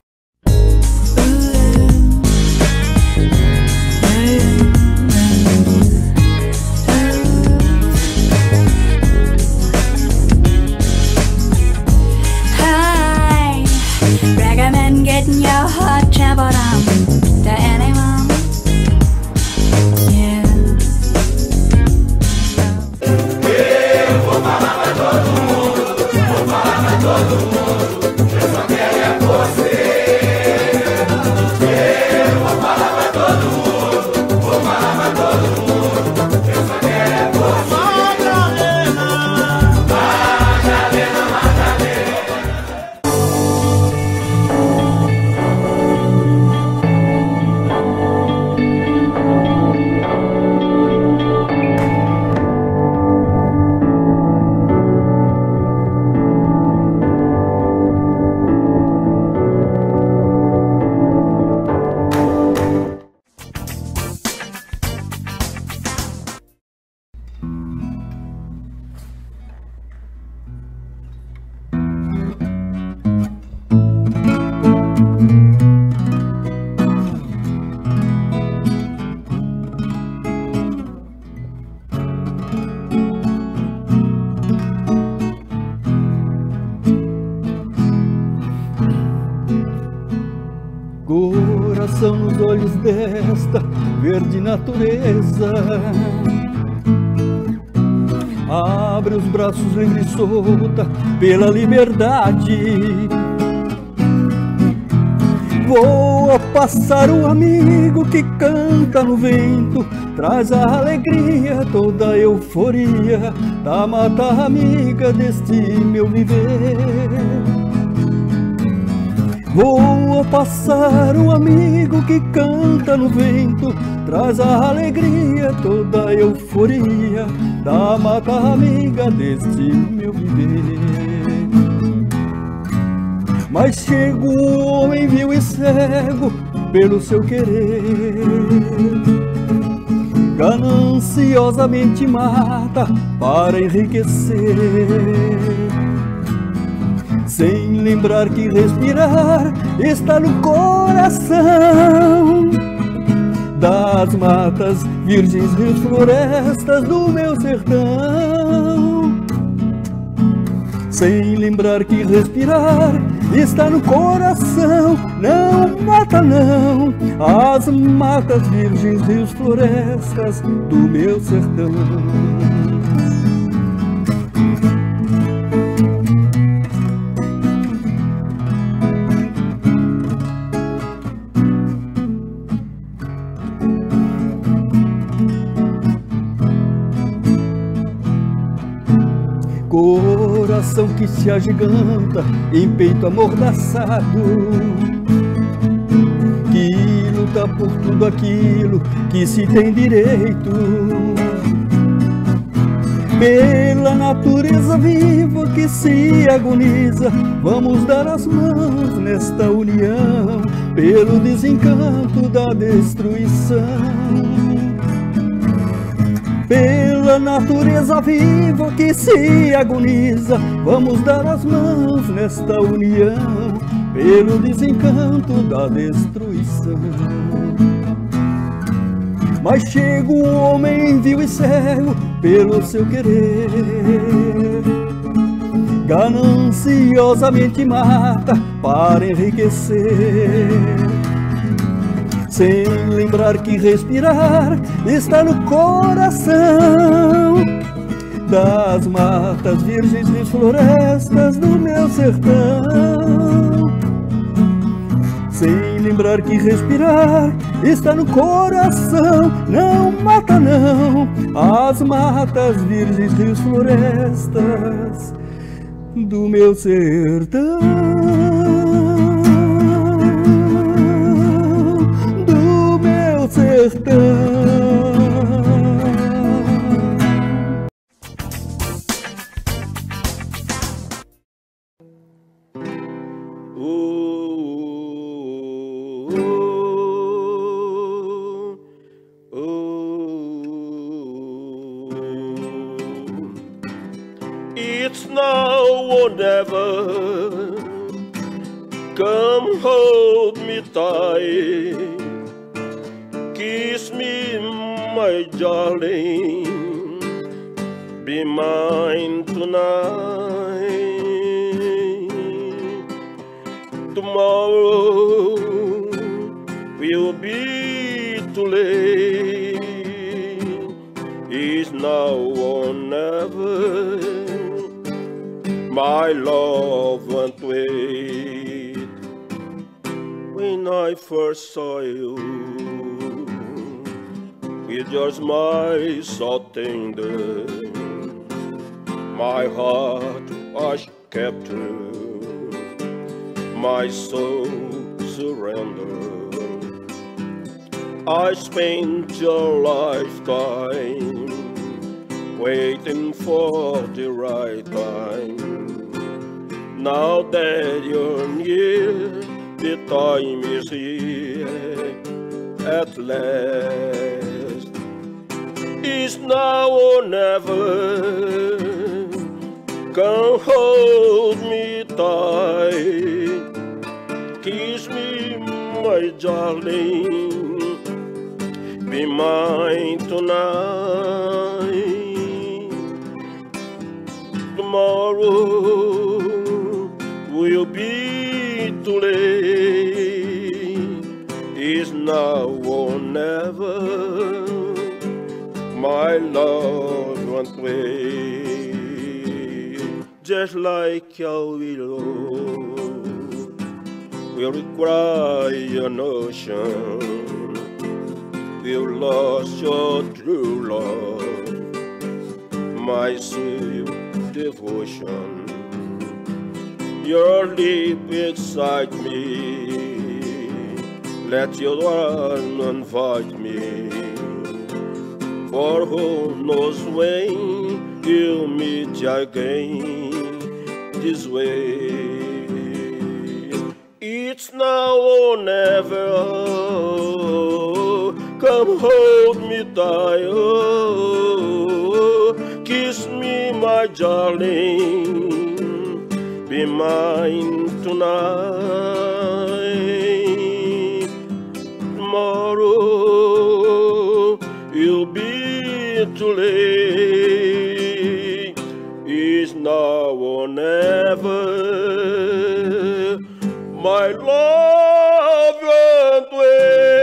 Recommend getting your heart trampled on to anyone. Yeah. Eu vou falar pra todo mundo, vou falar pra todo mundo. Eu só quero é você. desta verde natureza. Abre os braços livre e solta pela liberdade. Voa pássaro amigo que canta no vento, traz a alegria, toda a euforia da mata amiga deste meu viver. Voa pássaro amigo que canta no vento, traz a alegria, toda a euforia da mata amiga deste meu viver. Mas chega um homem vil e cego pelo seu querer, gananciosamente mata para enriquecer, sem lembrar que respirar está no coração das matas, virgens, rios, florestas do meu sertão. Sem lembrar que respirar está no coração, não mata não, as matas, virgens, rios, florestas do meu sertão. Coração que se agiganta em peito amordaçado, que luta por tudo aquilo que se tem direito, pela natureza viva que se agoniza. Vamos dar as mãos nesta união, pelo desencanto da destruição. Pela natureza viva que se agoniza, vamos dar as mãos nesta união, pelo desencanto da destruição. Mas chega um homem vil e cego pelo seu querer, gananciosamente mata para enriquecer, sem lembrar que respirar está no coração das matas, virgens e florestas do meu sertão. Sem lembrar que respirar está no coração, não mata não, as matas, virgens, rios, florestas do meu sertão. Sertão. It's now or never. Come hold me tight. Kiss me, my darling, be mine tonight. Tomorrow will be too late. It's now or never. My love won't wait. When I first saw you, with your smile so tender, my heart was captured, my soul surrendered. I spent your lifetime waiting for the right time. Now that you're near, the time is here at last. It's now or never. Come hold me tight, kiss me, my darling, be mine tonight. Tomorrow will be too late. It's now or or never, my love went away, just like a willow will cry an ocean. You lost your true love, my sweet devotion. Your lip excite me, let your one invite me. For who knows when you'll meet again this way. It's now or never, come hold me tight, oh, kiss me my darling, be mine tonight. Tomorrow you'll be too late, it's now or never, my love went away.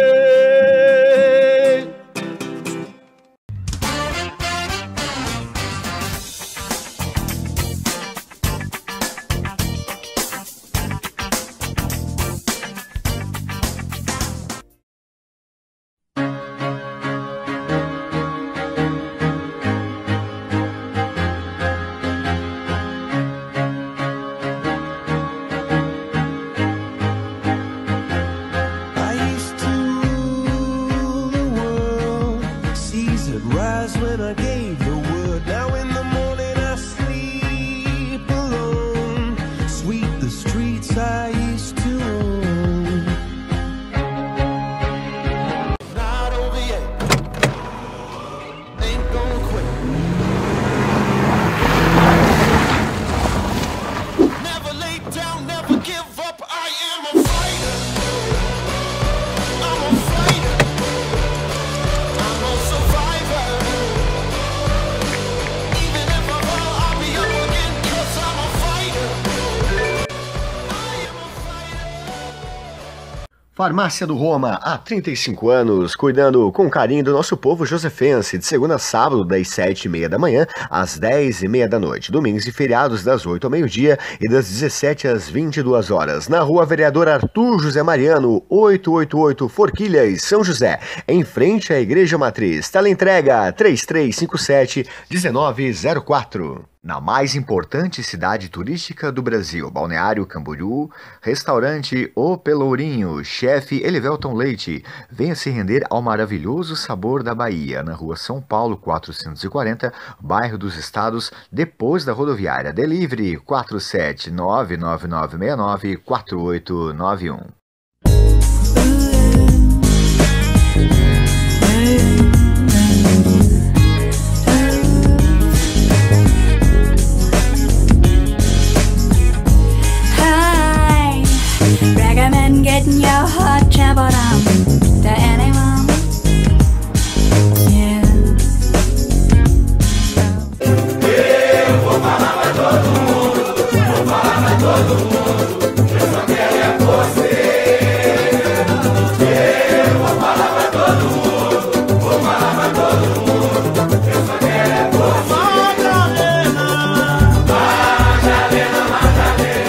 Farmácia do Roma, há trinta e cinco anos, cuidando com carinho do nosso povo josefense, de segunda a sábado, das sete e meia da manhã às dez e meia da noite, domingos e feriados das oito ao meio-dia e das dezessete às vinte e duas horas, na rua Vereador Arthur José Mariano, oitocentos e oitenta e oito, Forquilhas, São José, em frente à Igreja Matriz. Teleentrega três três cinco sete, um nove zero quatro. Na mais importante cidade turística do Brasil, Balneário Camboriú, restaurante O Pelourinho, chefe Elivelton Leite. Venha se render ao maravilhoso sabor da Bahia, na rua São Paulo quatrocentos e quarenta, bairro dos Estados, depois da rodoviária. Delivery quatro sete nove nove nove seis nove quatro oito nove um. Recommend getting your heart trampled on to anyone. Yeah. Eu vou falar pra todo mundo, vou falar pra todo mundo, eu só quero é você. Eu vou falar pra todo mundo, vou falar pra todo mundo, eu só quero é você. Madalena, Madalena, Madalena.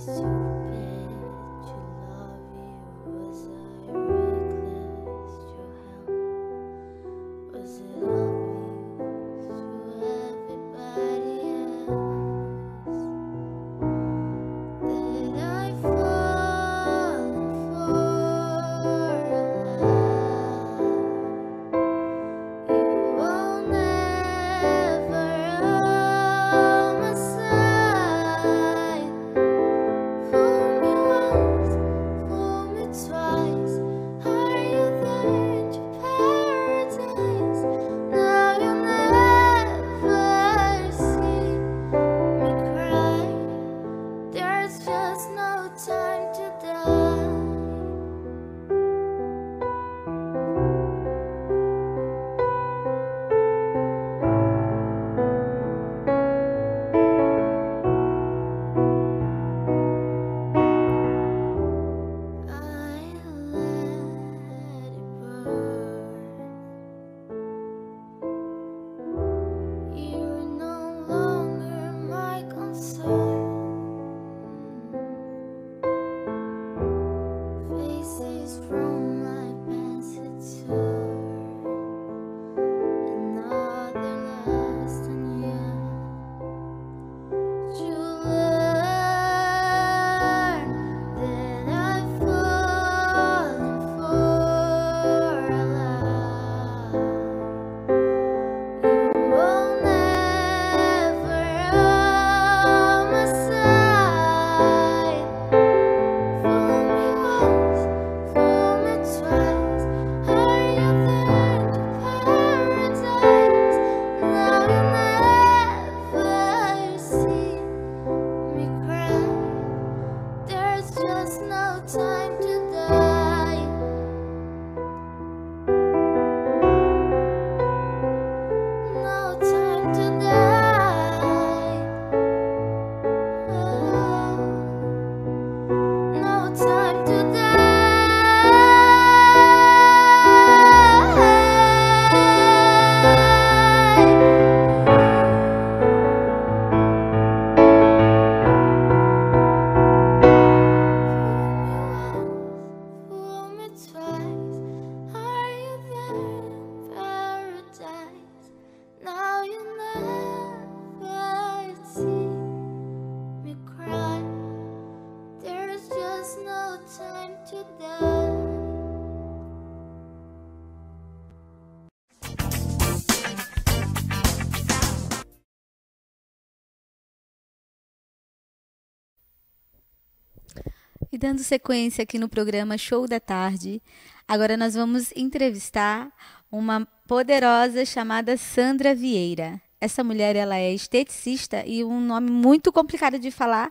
E dando sequência aqui no programa Show da Tarde, agora nós vamos entrevistar uma poderosa chamada Sandra Vieira. Essa mulher, ela é esteticista e um nome muito complicado de falar,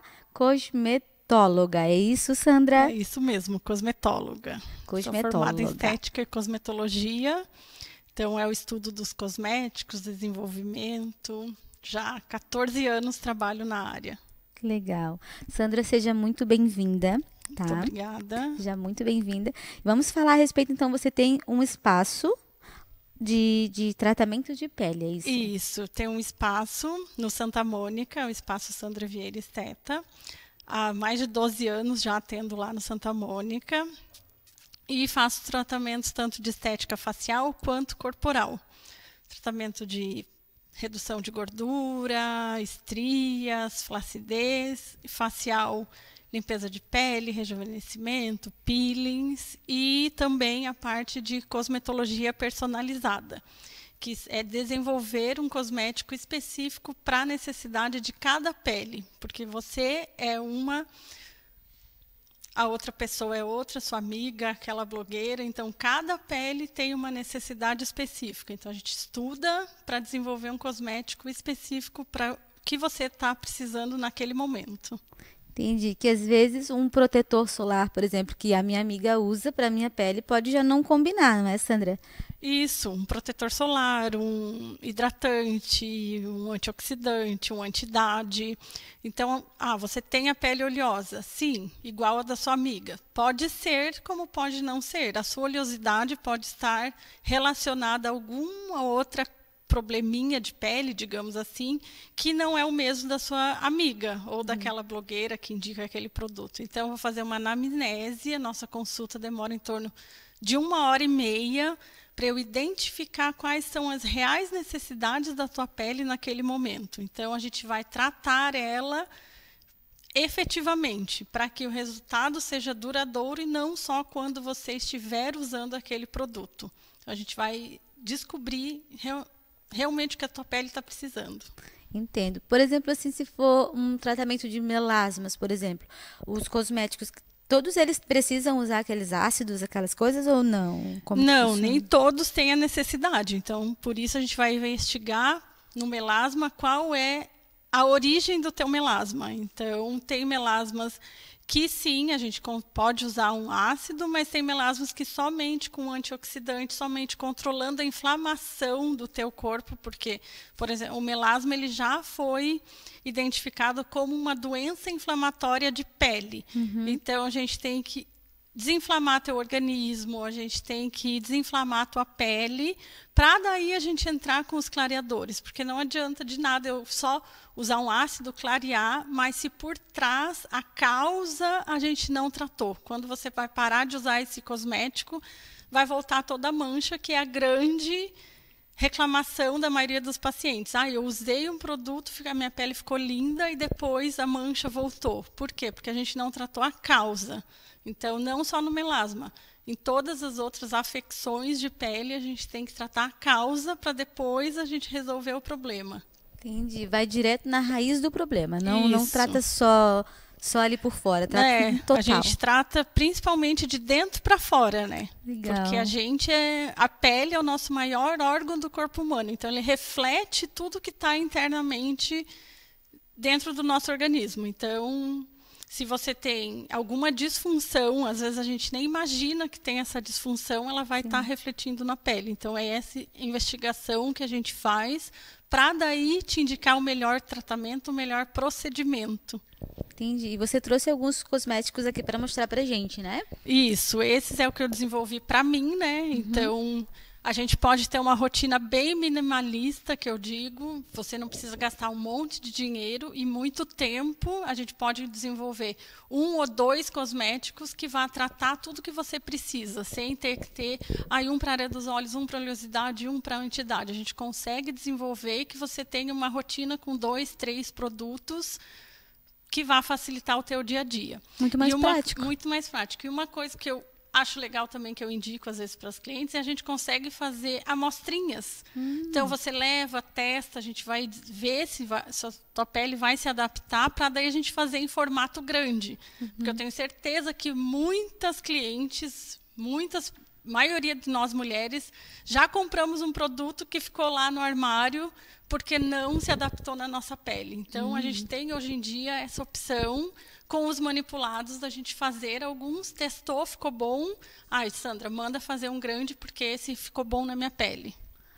cosmetóloga. É isso, Sandra? É isso mesmo, cosmetóloga. Cosmetóloga. Sou formada em estética e cosmetologia. Então, é o estudo dos cosméticos, desenvolvimento. Já há quatorze anos trabalho na área. Que legal. Sandra, seja muito bem-vinda. Tá? Muito obrigada. Já muito bem-vinda. Vamos falar a respeito, então, você tem um espaço de, de tratamento de pele, é isso? Isso, tem um espaço no Santa Mônica, o espaço Sandra Vieira Esteta. Há mais de doze anos já atendo lá no Santa Mônica. E faço tratamentos tanto de estética facial quanto corporal. Tratamento de redução de gordura, estrias, flacidez, facial, limpeza de pele, rejuvenescimento, peelings e também a parte de cosmetologia personalizada, que é desenvolver um cosmético específico para a necessidade de cada pele, porque você é uma, a outra pessoa é outra, sua amiga, aquela blogueira, então cada pele tem uma necessidade específica. Então a gente estuda para desenvolver um cosmético específico para o que você está precisando naquele momento. Entendi, que às vezes um protetor solar, por exemplo, que a minha amiga usa para a minha pele, pode já não combinar, não é, Sandra? Isso, um protetor solar, um hidratante, um antioxidante, um anti-idade. Então, ah, você tem a pele oleosa? Sim, igual a da sua amiga. Pode ser, como pode não ser. A sua oleosidade pode estar relacionada a alguma outra probleminha de pele, digamos assim, que não é o mesmo da sua amiga ou daquela uhum. blogueira que indica aquele produto. Então, eu vou fazer uma anamnese, a nossa consulta demora em torno de uma hora e meia para eu identificar quais são as reais necessidades da tua pele naquele momento. Então, a gente vai tratar ela efetivamente, para que o resultado seja duradouro e não só quando você estiver usando aquele produto. Então, a gente vai descobrir real, realmente o que a tua pele está precisando. Entendo. Por exemplo, assim, se for um tratamento de melasmas, por exemplo, os cosméticos, todos eles precisam usar aqueles ácidos, aquelas coisas, ou não? Como não, nem todos têm a necessidade. Então, por isso a gente vai investigar no melasma qual é a origem do teu melasma. Então, tem melasmas que sim, a gente pode usar um ácido, mas tem melasmas que somente com antioxidante, somente controlando a inflamação do teu corpo, porque, por exemplo, o melasma ele já foi identificado como uma doença inflamatória de pele. Uhum. Então, a gente tem que desinflamar teu organismo, a gente tem que desinflamar tua pele, para daí a gente entrar com os clareadores, porque não adianta de nada eu só usar um ácido, clarear, mas se por trás a causa a gente não tratou. Quando você vai parar de usar esse cosmético, vai voltar toda a mancha, que é a grande reclamação da maioria dos pacientes. Ah, eu usei um produto, a minha pele ficou linda e depois a mancha voltou. Por quê? Porque a gente não tratou a causa. Então, não só no melasma, em todas as outras afecções de pele, a gente tem que tratar a causa para depois a gente resolver o problema. Entendi. Vai direto na raiz do problema, não, não trata só, só ali por fora, trata é, total. A gente trata principalmente de dentro para fora, né? Legal. Porque a gente é, a pele é o nosso maior órgão do corpo humano, então ele reflete tudo que está internamente dentro do nosso organismo. Então, se você tem alguma disfunção, às vezes a gente nem imagina que tem essa disfunção, ela vai estar tá refletindo na pele. Então, é essa investigação que a gente faz para daí te indicar o melhor tratamento, o melhor procedimento. Entendi. E você trouxe alguns cosméticos aqui para mostrar para a gente, né? Isso. Esses é o que eu desenvolvi para mim, né? Uhum. Então, a gente pode ter uma rotina bem minimalista, que eu digo. Você não precisa gastar um monte de dinheiro e muito tempo. A gente pode desenvolver um ou dois cosméticos que vão tratar tudo que você precisa, sem ter que ter aí um para a área dos olhos, um para a oleosidade e um para a antidade. A gente consegue desenvolver que você tenha uma rotina com dois, três produtos que vá facilitar o teu dia a dia. Muito mais e uma, prático. Muito mais prático. E uma coisa que eu acho legal também, que eu indico às vezes para os clientes, é a gente consegue fazer amostrinhas. Hum. Então, você leva, testa, a gente vai ver se, vai, se a tua pele vai se adaptar, para daí a gente fazer em formato grande. Uhum. Porque eu tenho certeza que muitas clientes, muitas, maioria de nós mulheres, já compramos um produto que ficou lá no armário porque não se adaptou na nossa pele. Então, uhum. a gente tem hoje em dia essa opção com os manipulados da gente fazer alguns, testou, ficou bom. Ai, Sandra, manda fazer um grande porque esse ficou bom na minha pele.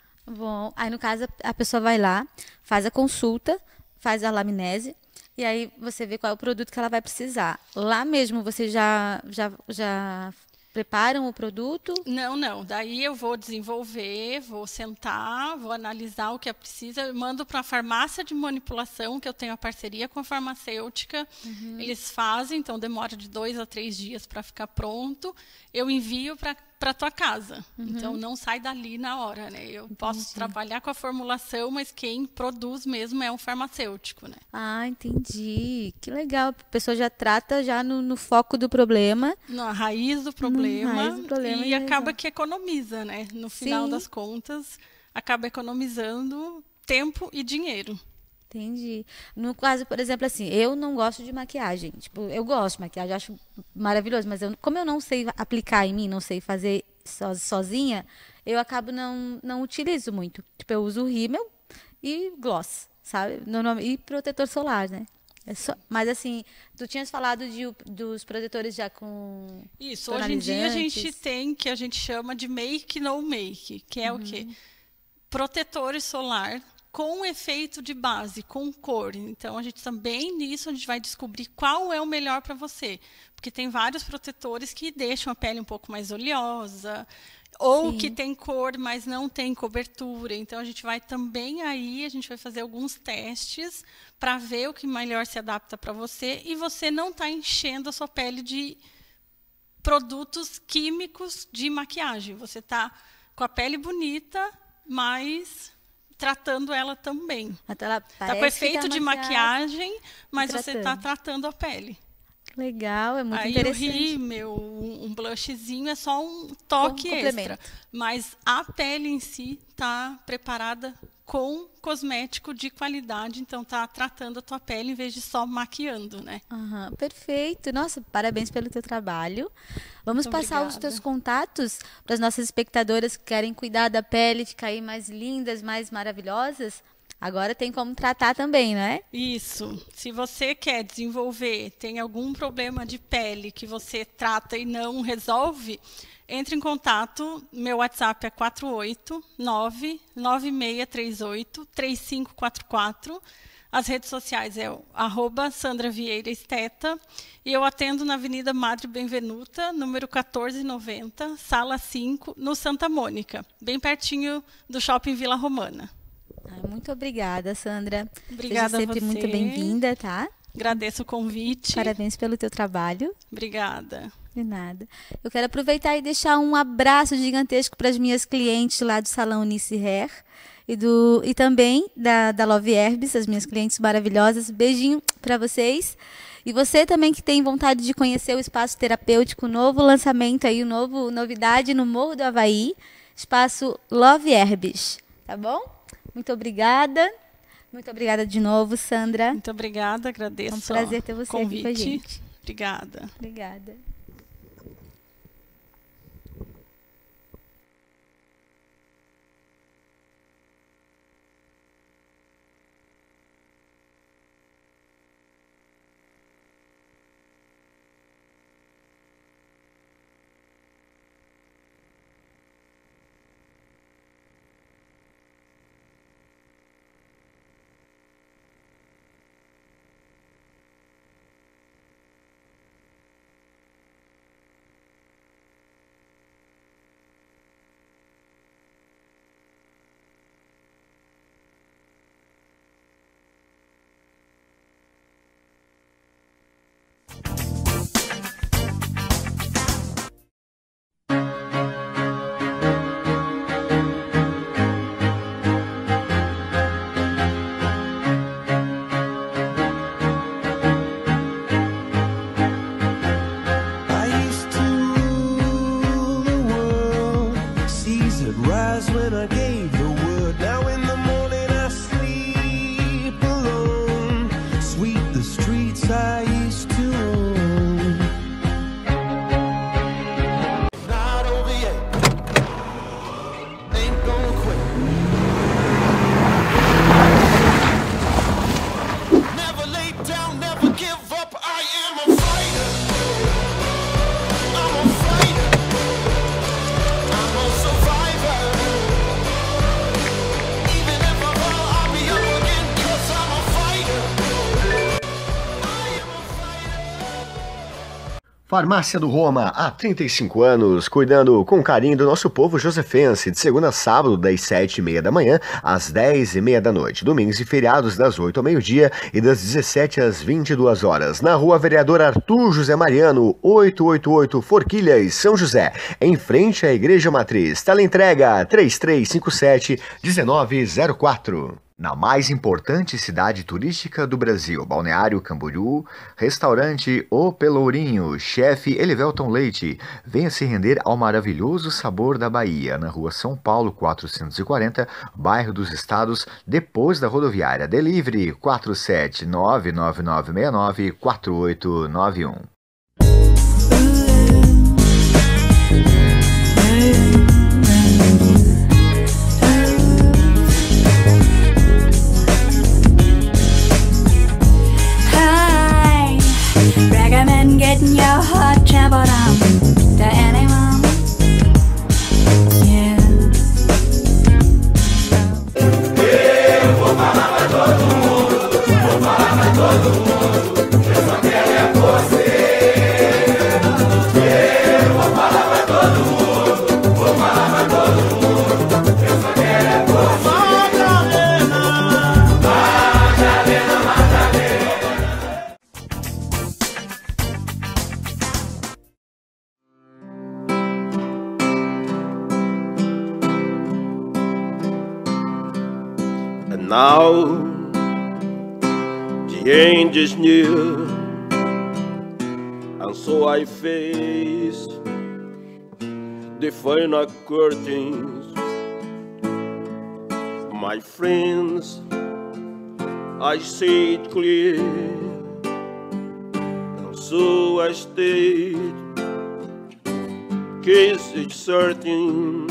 Bom, aí no caso a pessoa vai lá, faz a consulta, faz a anamnese e aí você vê qual é o produto que ela vai precisar. Lá mesmo você já já já preparam o produto? Não, não. Daí eu vou desenvolver, vou sentar, vou analisar o que é preciso. Eu mando para a farmácia de manipulação, que eu tenho a parceria com a farmacêutica. Uhum. Eles fazem, então demora de dois a três dias para ficar pronto. Eu envio para para tua casa. Uhum. Então, não sai dali na hora, né? Eu Entendi. Posso trabalhar com a formulação, mas quem produz mesmo é um farmacêutico, né? Ah, entendi. Que legal. A pessoa já trata já no, no foco do problema. Na raiz do problema. Na raiz do problema e acaba que economiza, né? No final Sim. das contas, acaba economizando tempo e dinheiro. Entendi. No caso, por exemplo, assim, eu não gosto de maquiagem. Tipo, eu gosto de maquiagem, acho maravilhoso, mas eu, como eu não sei aplicar em mim, não sei fazer so, sozinha, eu acabo não, não utilizo muito. Tipo, eu uso rímel e gloss, sabe? E protetor solar, né? É só, mas assim, tu tinhas falado de, dos protetores já com Isso, hoje em dia a gente tem que a gente chama de make no make, que é uhum. o quê? Protetores solar com efeito de base, com cor. Então, a gente também nisso a gente vai descobrir qual é o melhor para você. Porque tem vários protetores que deixam a pele um pouco mais oleosa, ou Sim. que tem cor, mas não tem cobertura. Então, a gente vai também aí, a gente vai fazer alguns testes para ver o que melhor se adapta para você e você não está enchendo a sua pele de produtos químicos de maquiagem. Você está com a pele bonita, mas tratando ela também. Está com efeito de maquiagem, mas você está tratando a pele. Legal, é muito Aí interessante. o rímel, um, um blushzinho é só um toque Como extra. complemento. Mas a pele em si está preparada com cosmético de qualidade, então está tratando a tua pele em vez de só maquiando, né? Uhum, perfeito. Nossa, parabéns pelo teu trabalho. Vamos Muito passar os obrigada. teus contatos para as nossas espectadoras que querem cuidar da pele, de cair mais lindas, mais maravilhosas. Agora tem como tratar também, não é? Isso. Se você quer desenvolver, tem algum problema de pele que você trata e não resolve, entre em contato. Meu WhatsApp é quatro oito nove nove seis três oito três cinco quatro quatro. As redes sociais é o arroba Sandra Vieira Esteta. E eu atendo na Avenida Madre Benvenuta, número quatorze noventa, sala cinco, no Santa Mônica, bem pertinho do Shopping Vila Romana. Muito obrigada, Sandra. Obrigada Seja sempre a você. muito bem-vinda, tá? Agradeço o convite. Parabéns pelo teu trabalho. Obrigada. De nada. Eu quero aproveitar e deixar um abraço gigantesco para as minhas clientes lá do Salão Unice Hair e, do, e também da, da Love Herbs, as minhas clientes maravilhosas. Beijinho para vocês. E você também que tem vontade de conhecer o Espaço Terapêutico, novo lançamento aí, novo novidade no Morro do Havaí, Espaço Love Herbs, tá bom? Muito obrigada. Muito obrigada de novo, Sandra. Muito obrigada, agradeço. É um prazer ter você convite. aqui com a gente. Obrigada. Obrigada. Farmácia do Roma, há trinta e cinco anos, cuidando com carinho do nosso povo josefense, de segunda a sábado, das sete e meia da manhã às dez e meia da noite, domingos e feriados das oito ao meio-dia e das dezessete às vinte e duas horas, na Rua Vereador Arthur José Mariano, oitocentos e oitenta e oito, Forquilhas, São José, em frente à Igreja Matriz. Teleentrega três três cinco sete, um nove zero quatro. Na mais importante cidade turística do Brasil, Balneário Camboriú, restaurante O Pelourinho, chefe Elivelton Leite. Venha se render ao maravilhoso sabor da Bahia, na rua São Paulo quatrocentos e quarenta, bairro dos Estados, depois da rodoviária. Delivery quatro sete nove nove nove seis nove quatro oito nove um. Recommend getting your hot temper down to anyone. Yeah. Eu vou falar pra todo mundo, vou falar pra todo mundo, eu só quero é você. Eu vou falar pra todo mundo, vou falar pra Now the end is near, and so I face the final curtains. My friends, I say it clear, and so I stayed, case it's certain.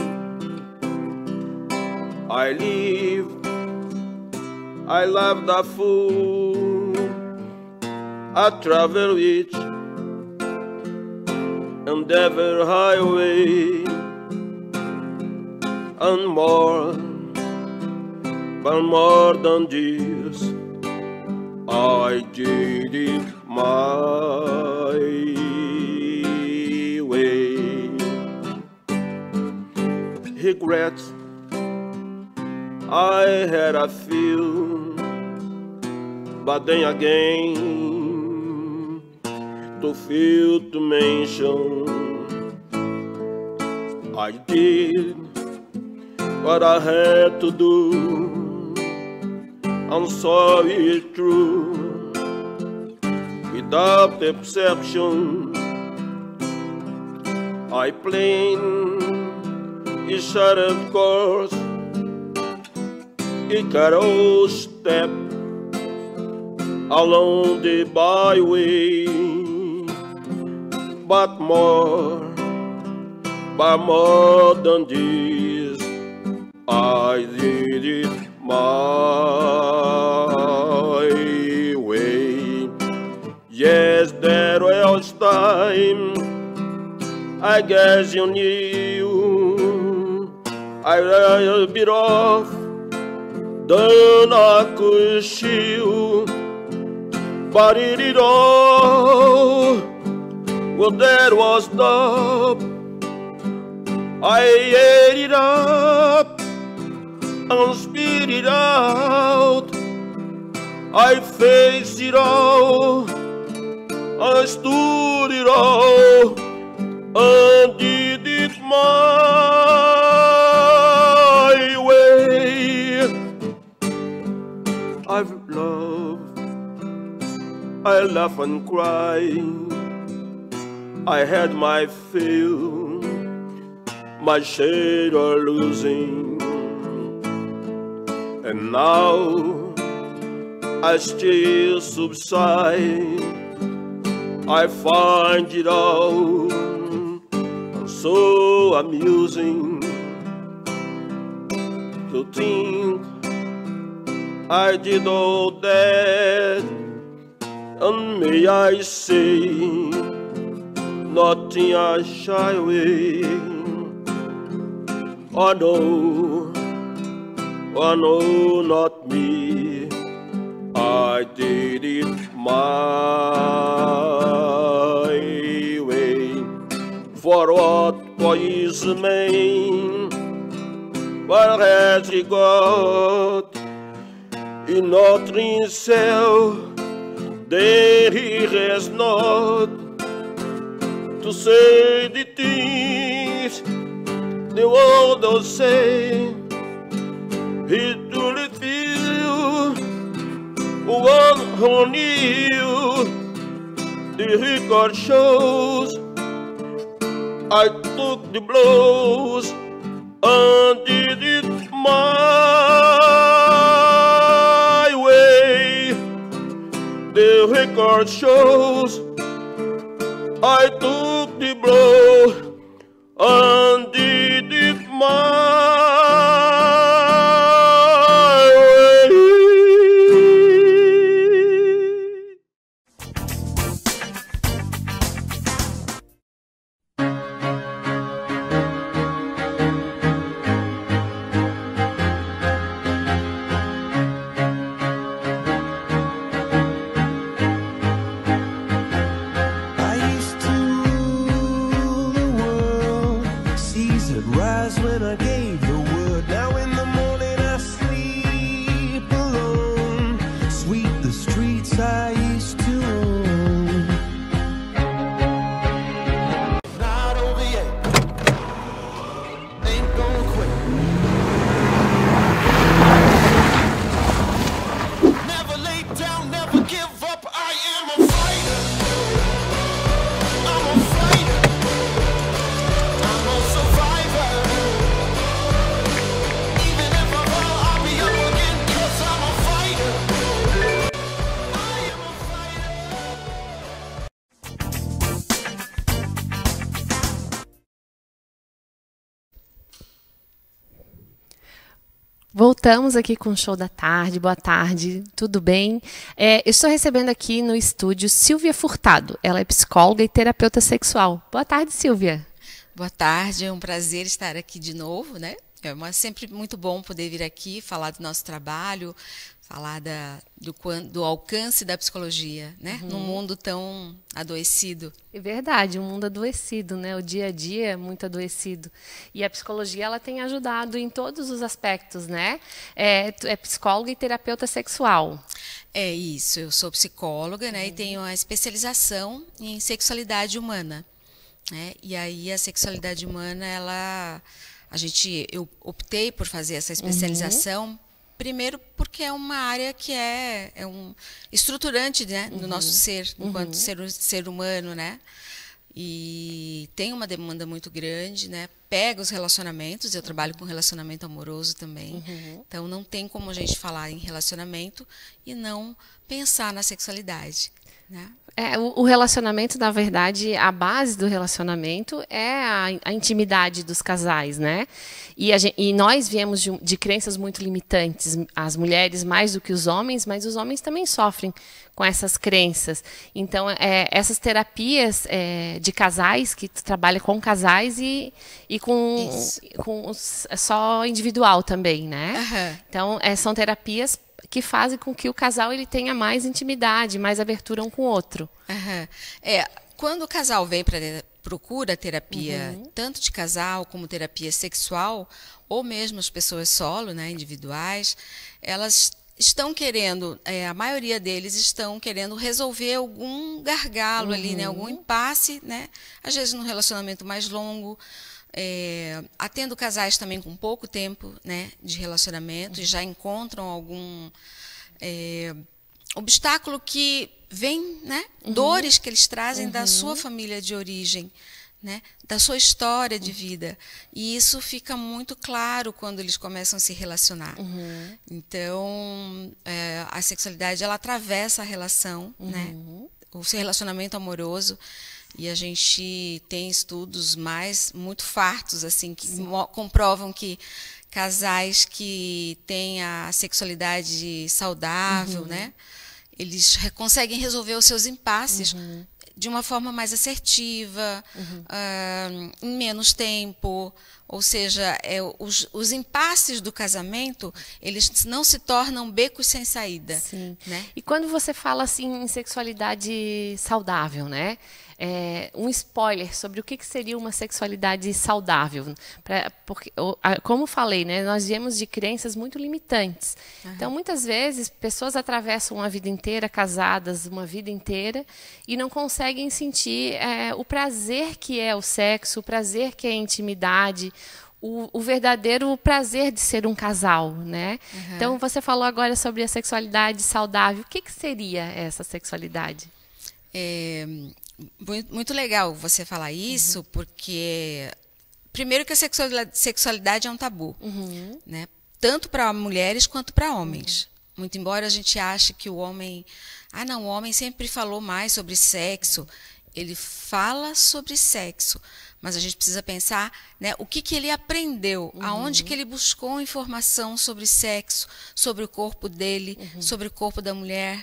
I live, I love the fool, I travel each endeavor highway, and more, but more than this, I did it my way. Regrets I had a few, but then again, too few to mention. I did what I had to do, and saw it through without exception. I planned a shattered course, a careful step along the byway, but more, but more than this, I did it my way. Yes, there was time, I guess you knew I'd bit off than I could chew, but in it all, well, that was love. I ate it up and spit it out. I faced it all, I stood it all, and did it my way. I've loved, I laugh and cry, I had my fill, my shade are losing, and now I still subside. I find it all so amusing to think I did all that, and may I say, nothing I shy away. Oh no, oh no, not me, I did it my way. For what is man, what has he got? In not himself, then he has not to say the things the world does say. He truly feel one who knew. The record shows I took the blows and did it my way. The record shows I took the blow and did it my rise when I get Voltamos aqui com o Show da Tarde. Boa tarde, tudo bem? É, eu estou recebendo aqui no estúdio Silvia Furtado. Ela é psicóloga e terapeuta sexual. Boa tarde, Silvia. Boa tarde, é um prazer estar aqui de novo, né? É uma, sempre muito bom poder vir aqui falar do nosso trabalho, falar da, do, do alcance da psicologia, né? Uhum. Num mundo tão adoecido. É verdade, um mundo adoecido, né? O dia a dia é muito adoecido. E a psicologia, ela tem ajudado em todos os aspectos, né? É, é psicóloga e terapeuta sexual. É isso, eu sou psicóloga, né? Uhum. E tenho a especialização em sexualidade humana, né? E aí a sexualidade humana, ela... A gente, eu optei por fazer essa especialização, uhum. primeiro porque é uma área que é, é um estruturante, né, do uhum. nosso ser, enquanto uhum. ser, ser humano, né? E tem uma demanda muito grande, né? Pega os relacionamentos, eu trabalho com relacionamento amoroso também. Uhum. Então não tem como a gente falar em relacionamento e não pensar na sexualidade, né? É, o, o relacionamento, na verdade, a base do relacionamento é a, a intimidade dos casais, né? E, a gente, e nós viemos de, de crenças muito limitantes, as mulheres mais do que os homens, mas os homens também sofrem com essas crenças. Então, é, essas terapias é, de casais, que trabalham com casais e, e com, com os, só individual também, né? Uhum. Então, é, são terapias que fazem com que o casal ele tenha mais intimidade, mais abertura um com o outro. Uhum. É, quando o casal vem para procura terapia, uhum. tanto de casal como terapia sexual, ou mesmo as pessoas solo, né, individuais, elas estão querendo, é, a maioria deles estão querendo resolver algum gargalo uhum. ali, né, algum impasse, né, às vezes num relacionamento mais longo. É, atendo casais também com pouco tempo, né, de relacionamento, uhum. e já encontram algum é, obstáculo que vem, né, uhum. dores que eles trazem uhum. da sua família de origem, né, da sua história de vida. E isso fica muito claro quando eles começam a se relacionar. Uhum. Então, é, a sexualidade, ela atravessa a relação, uhum. né, o seu relacionamento amoroso. E a gente tem estudos mais muito fartos assim que comprovam que casais que têm a sexualidade saudável, uhum. né, eles conseguem resolver os seus impasses uhum. de uma forma mais assertiva, uhum. uh, em menos tempo. Ou seja, é, os, os impasses do casamento, eles não se tornam becos sem saída. Sim. Né? E quando você fala assim em sexualidade saudável, né? É, um spoiler sobre o que, que seria uma sexualidade saudável. Pra, porque, como falei, né, nós viemos de crenças muito limitantes. Uhum. Então, muitas vezes, pessoas atravessam uma vida inteira, casadas, uma vida inteira, e não conseguem sentir é, o prazer que é o sexo, o prazer que é a intimidade, O, o verdadeiro prazer de ser um casal, né? Uhum. Então, você falou agora sobre a sexualidade saudável. O que, que seria essa sexualidade? É muito, muito legal você falar isso, uhum. porque primeiro que a sexualidade, sexualidade é um tabu, uhum. né? Tanto para mulheres quanto para homens. Uhum. Muito embora a gente ache que o homem, ah, não, o homem sempre falou mais sobre sexo. Ele fala sobre sexo, mas a gente precisa pensar, né, o que, que ele aprendeu, uhum. aonde que ele buscou informação sobre sexo, sobre o corpo dele, uhum. sobre o corpo da mulher,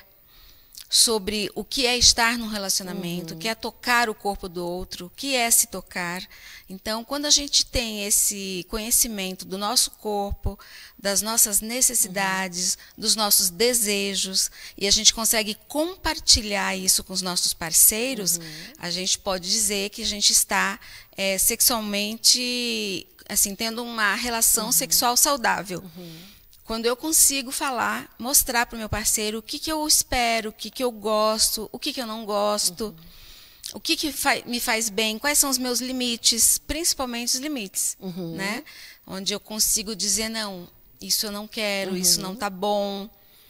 sobre o que é estar num relacionamento, uhum. o que é tocar o corpo do outro, o que é se tocar. Então, quando a gente tem esse conhecimento do nosso corpo, das nossas necessidades, uhum. dos nossos desejos, e a gente consegue compartilhar isso com os nossos parceiros, uhum. a gente pode dizer que a gente está é, sexualmente, assim, tendo uma relação uhum. sexual saudável. Uhum. Quando eu consigo falar, mostrar para o meu parceiro o que, que eu espero, o que, que eu gosto, o que, que eu não gosto, uhum. o que, que fa- me faz bem, quais são os meus limites, principalmente os limites, uhum. né? Onde eu consigo dizer, não, isso eu não quero, uhum. isso não está bom.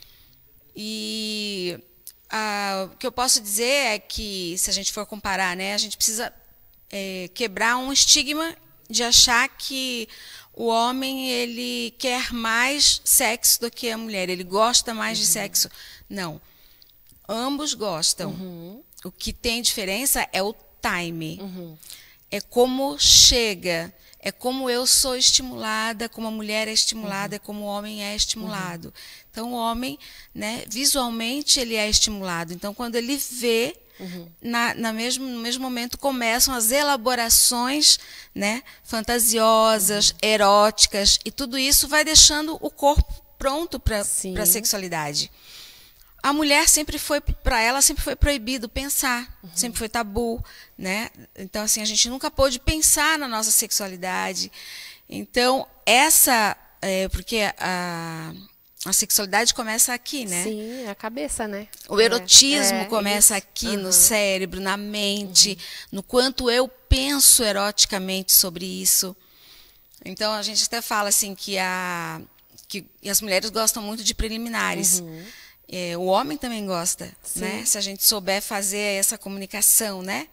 E ah, o que eu posso dizer é que, se a gente for comparar, né, a gente precisa é, quebrar um estigma de achar que o homem ele quer mais sexo do que a mulher, ele gosta mais uhum. de sexo. Não, ambos gostam. Uhum. O que tem diferença é o time, uhum. é como chega, é como eu sou estimulada, como a mulher é estimulada, uhum. como o homem é estimulado. Uhum. Então, o homem, né, visualmente, ele é estimulado. Então, quando ele vê, uhum. na, na mesmo, no mesmo momento, começam as elaborações, né, fantasiosas, uhum. eróticas, e tudo isso vai deixando o corpo pronto para a sexualidade. A mulher sempre foi, para ela, sempre foi proibido pensar, uhum. sempre foi tabu, né? Então, assim, a gente nunca pôde pensar na nossa sexualidade. Então, essa, é, porque a, a sexualidade começa aqui, né? Sim, a cabeça, né? O erotismo é, começa isso. aqui, uhum. no cérebro, na mente, uhum. no quanto eu penso eroticamente sobre isso. Então, a gente até fala, assim, que, a, que as mulheres gostam muito de preliminares. Uhum. É, o homem também gosta, né? Se a gente souber fazer essa comunicação, né?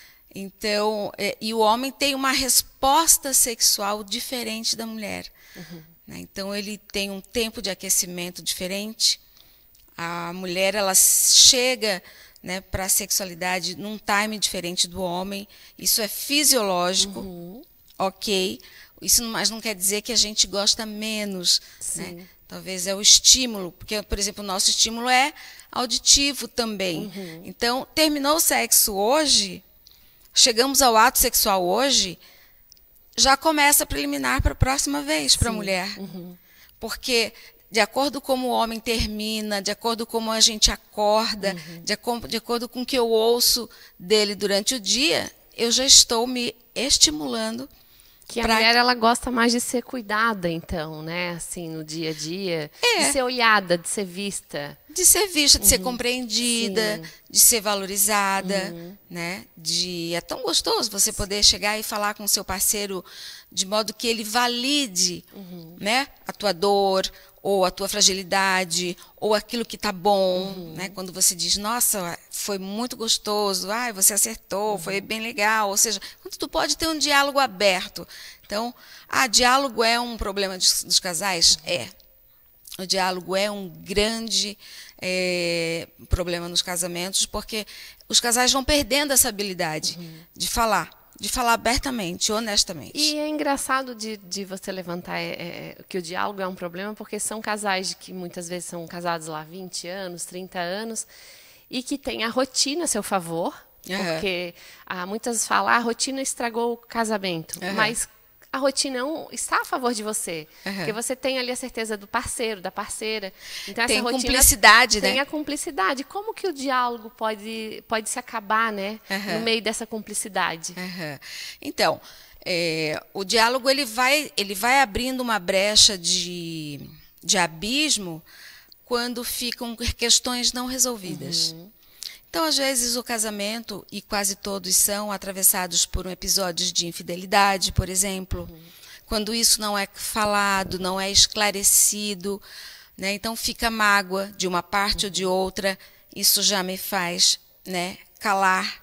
Então, é, e o homem tem uma resposta sexual diferente da mulher. Uhum. Né? Então, ele tem um tempo de aquecimento diferente. A mulher, ela chega, né, para a sexualidade num time diferente do homem. Isso é fisiológico, uhum. ok. Isso, mas não quer dizer que a gente gosta menos, né? Talvez é o estímulo, porque, por exemplo, o nosso estímulo é auditivo também. Uhum. Então, terminou o sexo hoje, chegamos ao ato sexual hoje, já começa a preliminar para a próxima vez para a mulher. Uhum. Porque, de acordo com como o homem termina, de acordo com como a gente acorda, uhum. de, acordo, de acordo com o que eu ouço dele durante o dia, eu já estou me estimulando. Que a pra... mulher, ela gosta mais de ser cuidada, então, né? Assim, no dia a dia. É. De ser olhada, de ser vista. De ser vista, de uhum. ser compreendida, Sim. de ser valorizada, uhum. né? De... É tão gostoso você poder chegar e falar com o seu parceiro de modo que ele valide, uhum. né? A tua dor, ou a tua fragilidade, ou aquilo que está bom, uhum. né? Quando você diz, nossa, foi muito gostoso, ai, você acertou, uhum. foi bem legal. Ou seja, quando tu pode ter um diálogo aberto. Então, ah, diálogo é um problema dos, dos casais? Uhum. É. O diálogo é um grande é, problema nos casamentos, porque os casais vão perdendo essa habilidade uhum. de falar. De falar abertamente, honestamente. E é engraçado de, de você levantar é, é, que o diálogo é um problema, porque são casais que muitas vezes são casados lá há vinte anos, trinta anos, e que têm a rotina a seu favor, uhum. porque ah, muitas falam, ah, a rotina estragou o casamento, uhum. mas a rotina não está a favor de você, uhum. porque você tem ali a certeza do parceiro, da parceira. Então, tem essa rotina cumplicidade, tem né? a cumplicidade. Como que o diálogo pode, pode se acabar, né, uhum. no meio dessa cumplicidade? Uhum. Então, é, o diálogo ele vai, ele vai abrindo uma brecha de, de abismo quando ficam questões não resolvidas. Uhum. Então, às vezes, o casamento, e quase todos são atravessados por um episódios de infidelidade, por exemplo. Uhum. Quando isso não é falado, não é esclarecido, né? Então fica mágoa de uma parte uhum. ou de outra, isso já me faz, né, calar.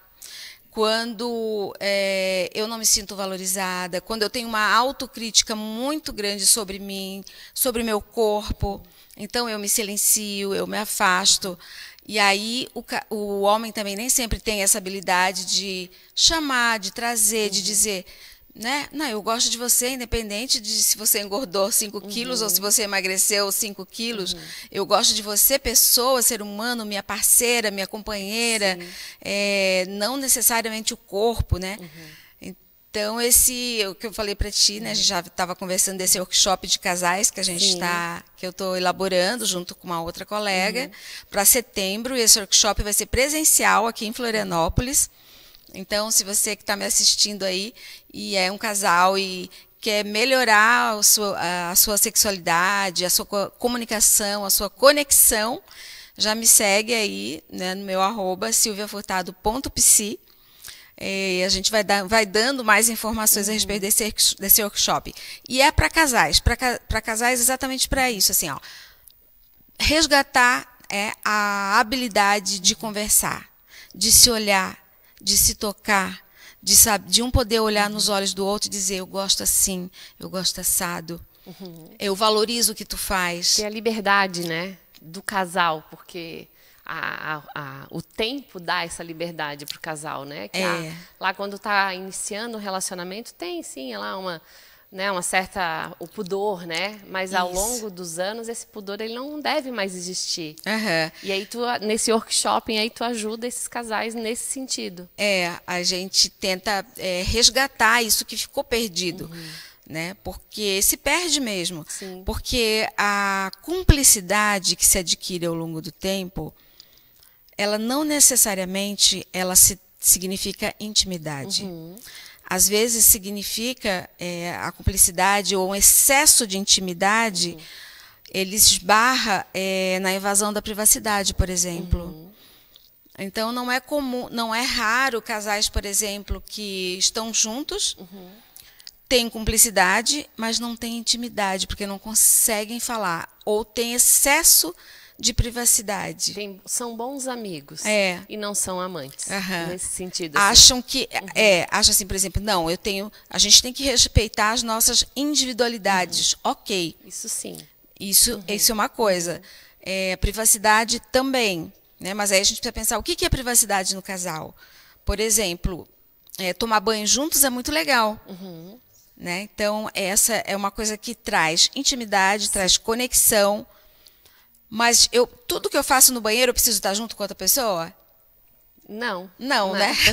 Quando é, eu não me sinto valorizada, quando eu tenho uma autocrítica muito grande sobre mim, sobre meu corpo, então eu me silencio, eu me afasto. E aí o, o homem também nem sempre tem essa habilidade de chamar, de trazer, uhum. de dizer, né? Não, eu gosto de você, independente de se você engordou cinco uhum. quilos ou se você emagreceu cinco quilos. Uhum. Eu gosto de você, pessoa, ser humano, minha parceira, minha companheira, é, não necessariamente o corpo, né? Uhum. Então, esse, o que eu falei para ti, né, a gente já estava conversando desse workshop de casais que a gente está, que eu estou elaborando junto com uma outra colega, uhum. para setembro. E esse workshop vai ser presencial aqui em Florianópolis. Então, se você que está me assistindo aí e é um casal e quer melhorar a sua, a sua sexualidade, a sua comunicação, a sua conexão, já me segue aí, né, no meu arroba silvia furtado ponto psi. E a gente vai, dar, vai dando mais informações uhum. a respeito desse, desse workshop. E é para casais, para casais exatamente para isso, assim, ó, resgatar é, a habilidade de conversar, de se olhar, de se tocar, de, sabe, de um poder olhar uhum. nos olhos do outro e dizer, eu gosto assim, eu gosto assado, uhum. eu valorizo o que tu faz. Ter a liberdade, né, do casal, porque a, a, a, o tempo dá essa liberdade para o casal, né? Que É. a, lá quando está iniciando o relacionamento, tem sim lá uma, né, uma certa o pudor, né? Mas ao Isso. longo dos anos esse pudor ele não deve mais existir. Aham. E aí tu nesse workshop aí tu ajuda esses casais nesse sentido. É, a gente tenta é, resgatar isso que ficou perdido. Uhum. Né? Porque se perde mesmo. Sim. Porque a cumplicidade que se adquire ao longo do tempo, ela não necessariamente ela se, significa intimidade. Uhum. Às vezes significa é, a cumplicidade ou um excesso de intimidade, uhum. ele esbarra é, na invasão da privacidade, por exemplo. Uhum. Então não é comum, não é raro casais, por exemplo, que estão juntos, Uhum. têm cumplicidade, mas não têm intimidade, porque não conseguem falar, ou têm excesso de privacidade. Tem, são bons amigos É. e não são amantes, Aham. nesse sentido. assim. Acham que é, acham assim, por exemplo, não, eu tenho, a gente tem que respeitar as nossas individualidades. Ok. Isso sim. Isso, isso é uma coisa. É, privacidade também, né? Mas aí a gente precisa pensar o que que é privacidade no casal. Por exemplo, é, tomar banho juntos é muito legal. Uhum. Né? Então, essa é uma coisa que traz intimidade, traz conexão. Mas eu, tudo que eu faço no banheiro, eu preciso estar junto com outra pessoa? Não. Não, Não. né?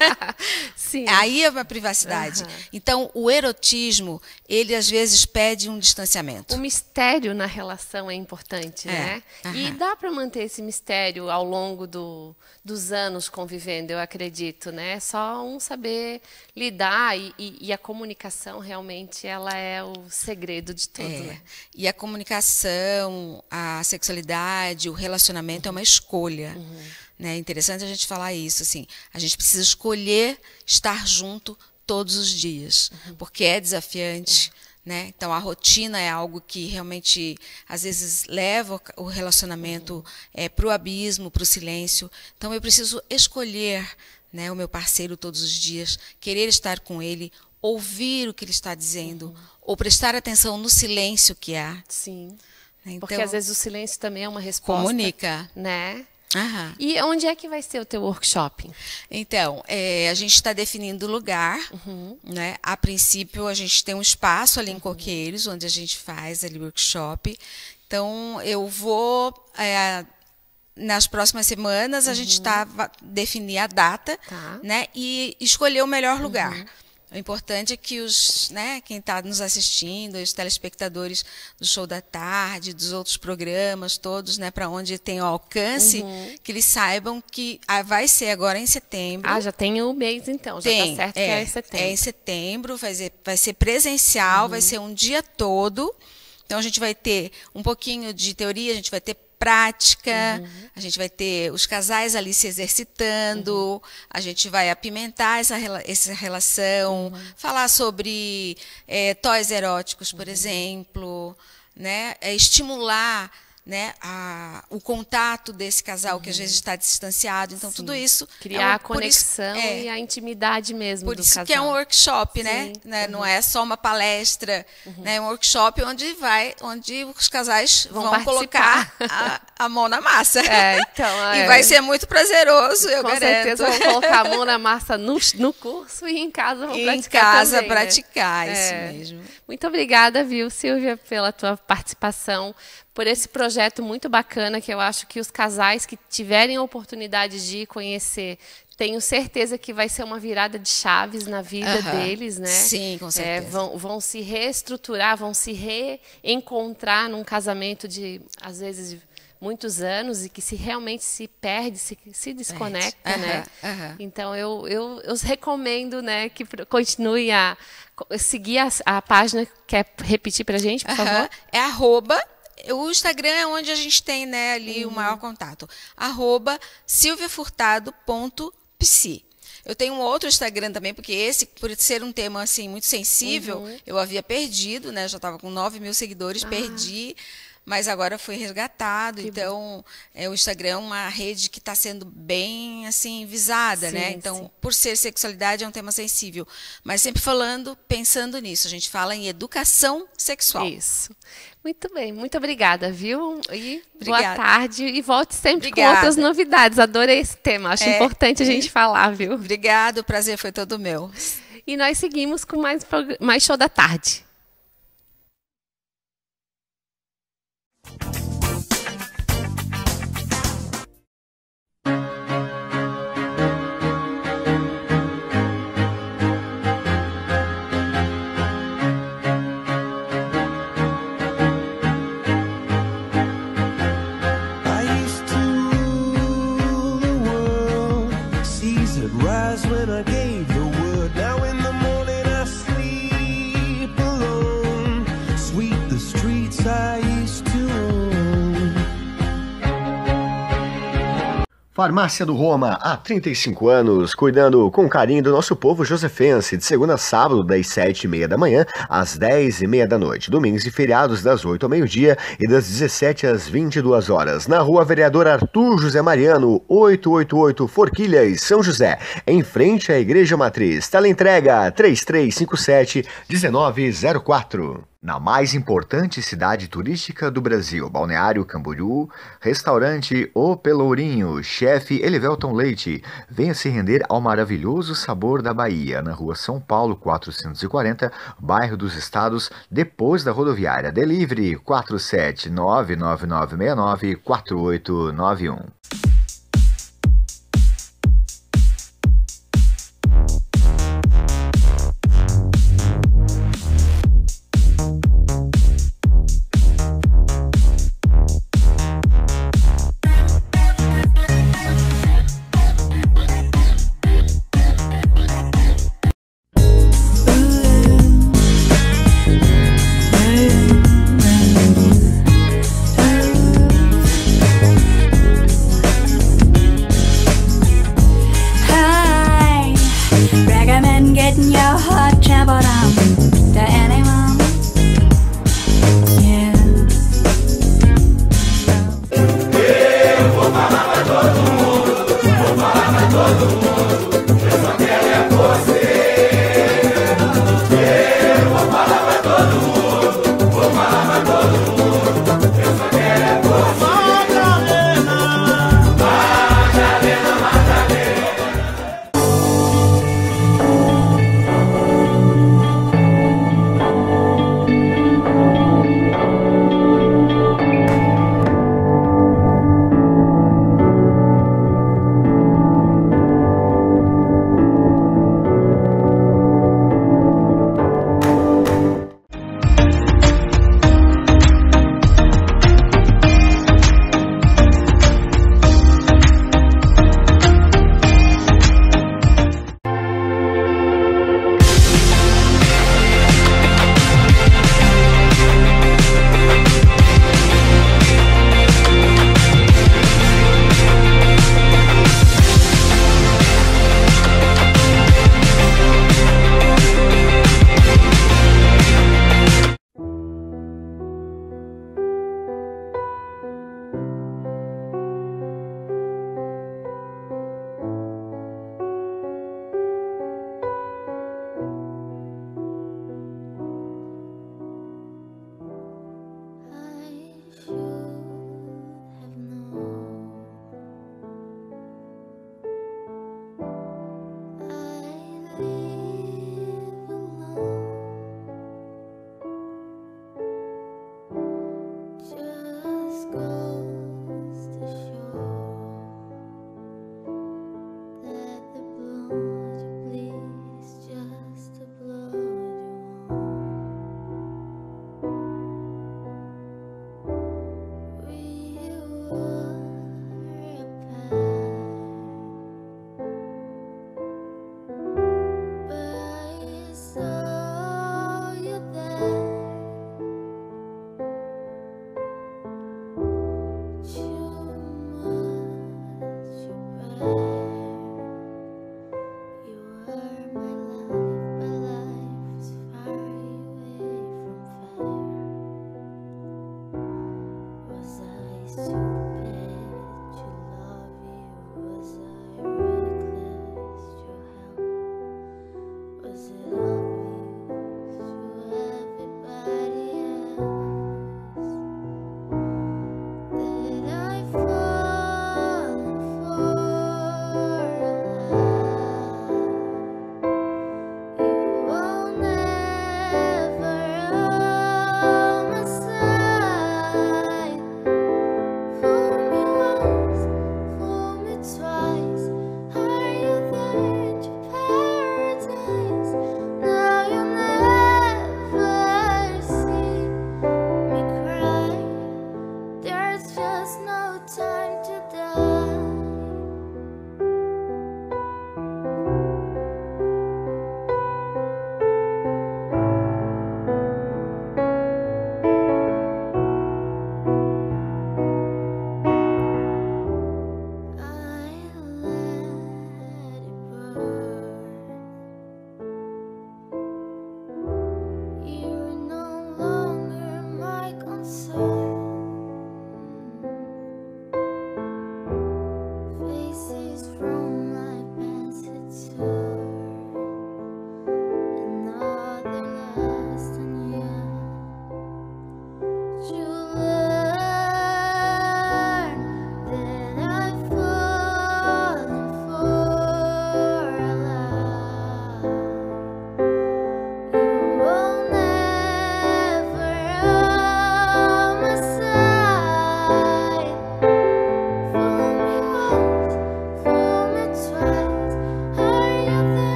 Sim. Aí é uma privacidade. Uhum. Então, o erotismo, ele às vezes pede um distanciamento. O mistério na relação é importante, É. né? E Aham. dá para manter esse mistério ao longo do, dos anos convivendo, eu acredito, né? É só um saber lidar e, e, e a comunicação realmente ela é o segredo de tudo, É. né? E a comunicação, a sexualidade, o relacionamento é uma escolha. Né? É interessante a gente falar isso. Assim, a gente precisa escolher estar junto todos os dias, porque é desafiante. Né? Então, a rotina é algo que realmente, às vezes, leva o relacionamento é, para o abismo, para o silêncio. Então, eu preciso escolher, né, o meu parceiro todos os dias, querer estar com ele, ouvir o que ele está dizendo, ou prestar atenção no silêncio que há. Sim. Então, Porque às vezes o silêncio também é uma resposta. comunica. Né? Aham. E onde é que vai ser o teu workshop? Então, é, a gente está definindo o lugar. Uhum. Né? A princípio, a gente tem um espaço ali em Coqueiros, onde a gente faz ali o workshop. Então, eu vou... É, nas próximas semanas, a gente está definir a data, Tá. né? E escolher o melhor lugar. O importante é que os, né, quem está nos assistindo, os telespectadores do Show da Tarde, dos outros programas todos, né, para onde tem o alcance, Uhum. que eles saibam que ah, vai ser agora em setembro. Ah, já tem o mês então, já Tem, tá certo é, que é em setembro. É em setembro, vai ser, vai ser presencial, Uhum. vai ser um dia todo. Então a gente vai ter um pouquinho de teoria, a gente vai ter prática, Uhum. a gente vai ter os casais ali se exercitando, Uhum. a gente vai apimentar essa, rela- essa relação, Uhum. falar sobre é, toys eróticos, por exemplo, né? É, estimular, né, a, o contato desse casal que às vezes está distanciado. Então, Sim. tudo isso... Criar é um- a por isso- conexão é, e a intimidade mesmo por do isso casal. que é um workshop, né? Sim. Né? Uhum. Não é só uma palestra, né? É um workshop onde vai, onde os casais Vão vão, colocar a, a mão na massa. É, então, E é. vai ser muito prazeroso, eu Com garanto. certeza vão colocar a mão na massa no, no curso e em casa vão E praticar em casa também, né? praticar, isso É. mesmo. Muito obrigada, viu, Silvia, pela tua participação, por esse projeto muito bacana que eu acho que os casais que tiverem a oportunidade de conhecer, tenho certeza que vai ser uma virada de chaves na vida Aham. deles, né? Sim, com É, certeza. vão, vão se reestruturar, vão se reencontrar num casamento de, às vezes, muitos anos e que se realmente se perde, se, se desconecta, Aham, né? aham. Então, eu, eu, eu recomendo, né, que pro- continue a co- seguir a, a página. Quer repetir pra gente, por Aham. favor? É arroba, o Instagram é onde a gente tem, né, ali Uhum. o maior contato. Arroba silviafurtado ponto psi. Eu tenho um outro Instagram também, porque esse, por ser um tema assim muito sensível, Uhum. eu havia perdido, né? Já estava com nove mil seguidores, Ah. perdi. mas agora foi resgatado. Que então, é, o Instagram é uma rede que está sendo bem assim visada, sim, né? Então, sim. por ser sexualidade é um tema sensível, mas sempre falando, pensando nisso. A gente fala em educação sexual. Isso. Muito bem, muito obrigada, viu? E obrigada. Boa tarde e volte sempre Obrigada. com outras novidades. Adorei esse tema, acho é, importante a gente falar, viu? Obrigada, o prazer foi todo meu. E nós seguimos com mais, mais Show da Tarde. Farmácia do Roma, há trinta e cinco anos, cuidando com carinho do nosso povo josefense, de segunda a sábado, das sete e meia da manhã às dez e meia da noite, domingos e feriados das oito ao meio-dia e das dezessete às vinte e duas horas, na Rua Vereador Arthur José Mariano, oitocentos e oitenta e oito, Forquilhas, São José, em frente à Igreja Matriz. Teleentrega três três cinco sete, um nove zero quatro. Na mais importante cidade turística do Brasil, Balneário Camboriú, restaurante O Pelourinho, chefe Elivelton Leite. Venha se render ao maravilhoso sabor da Bahia, na Rua São Paulo quatrocentos e quarenta, bairro dos Estados, depois da rodoviária. Delivery quatro sete nove nove nove seis nove quatro oito nove um.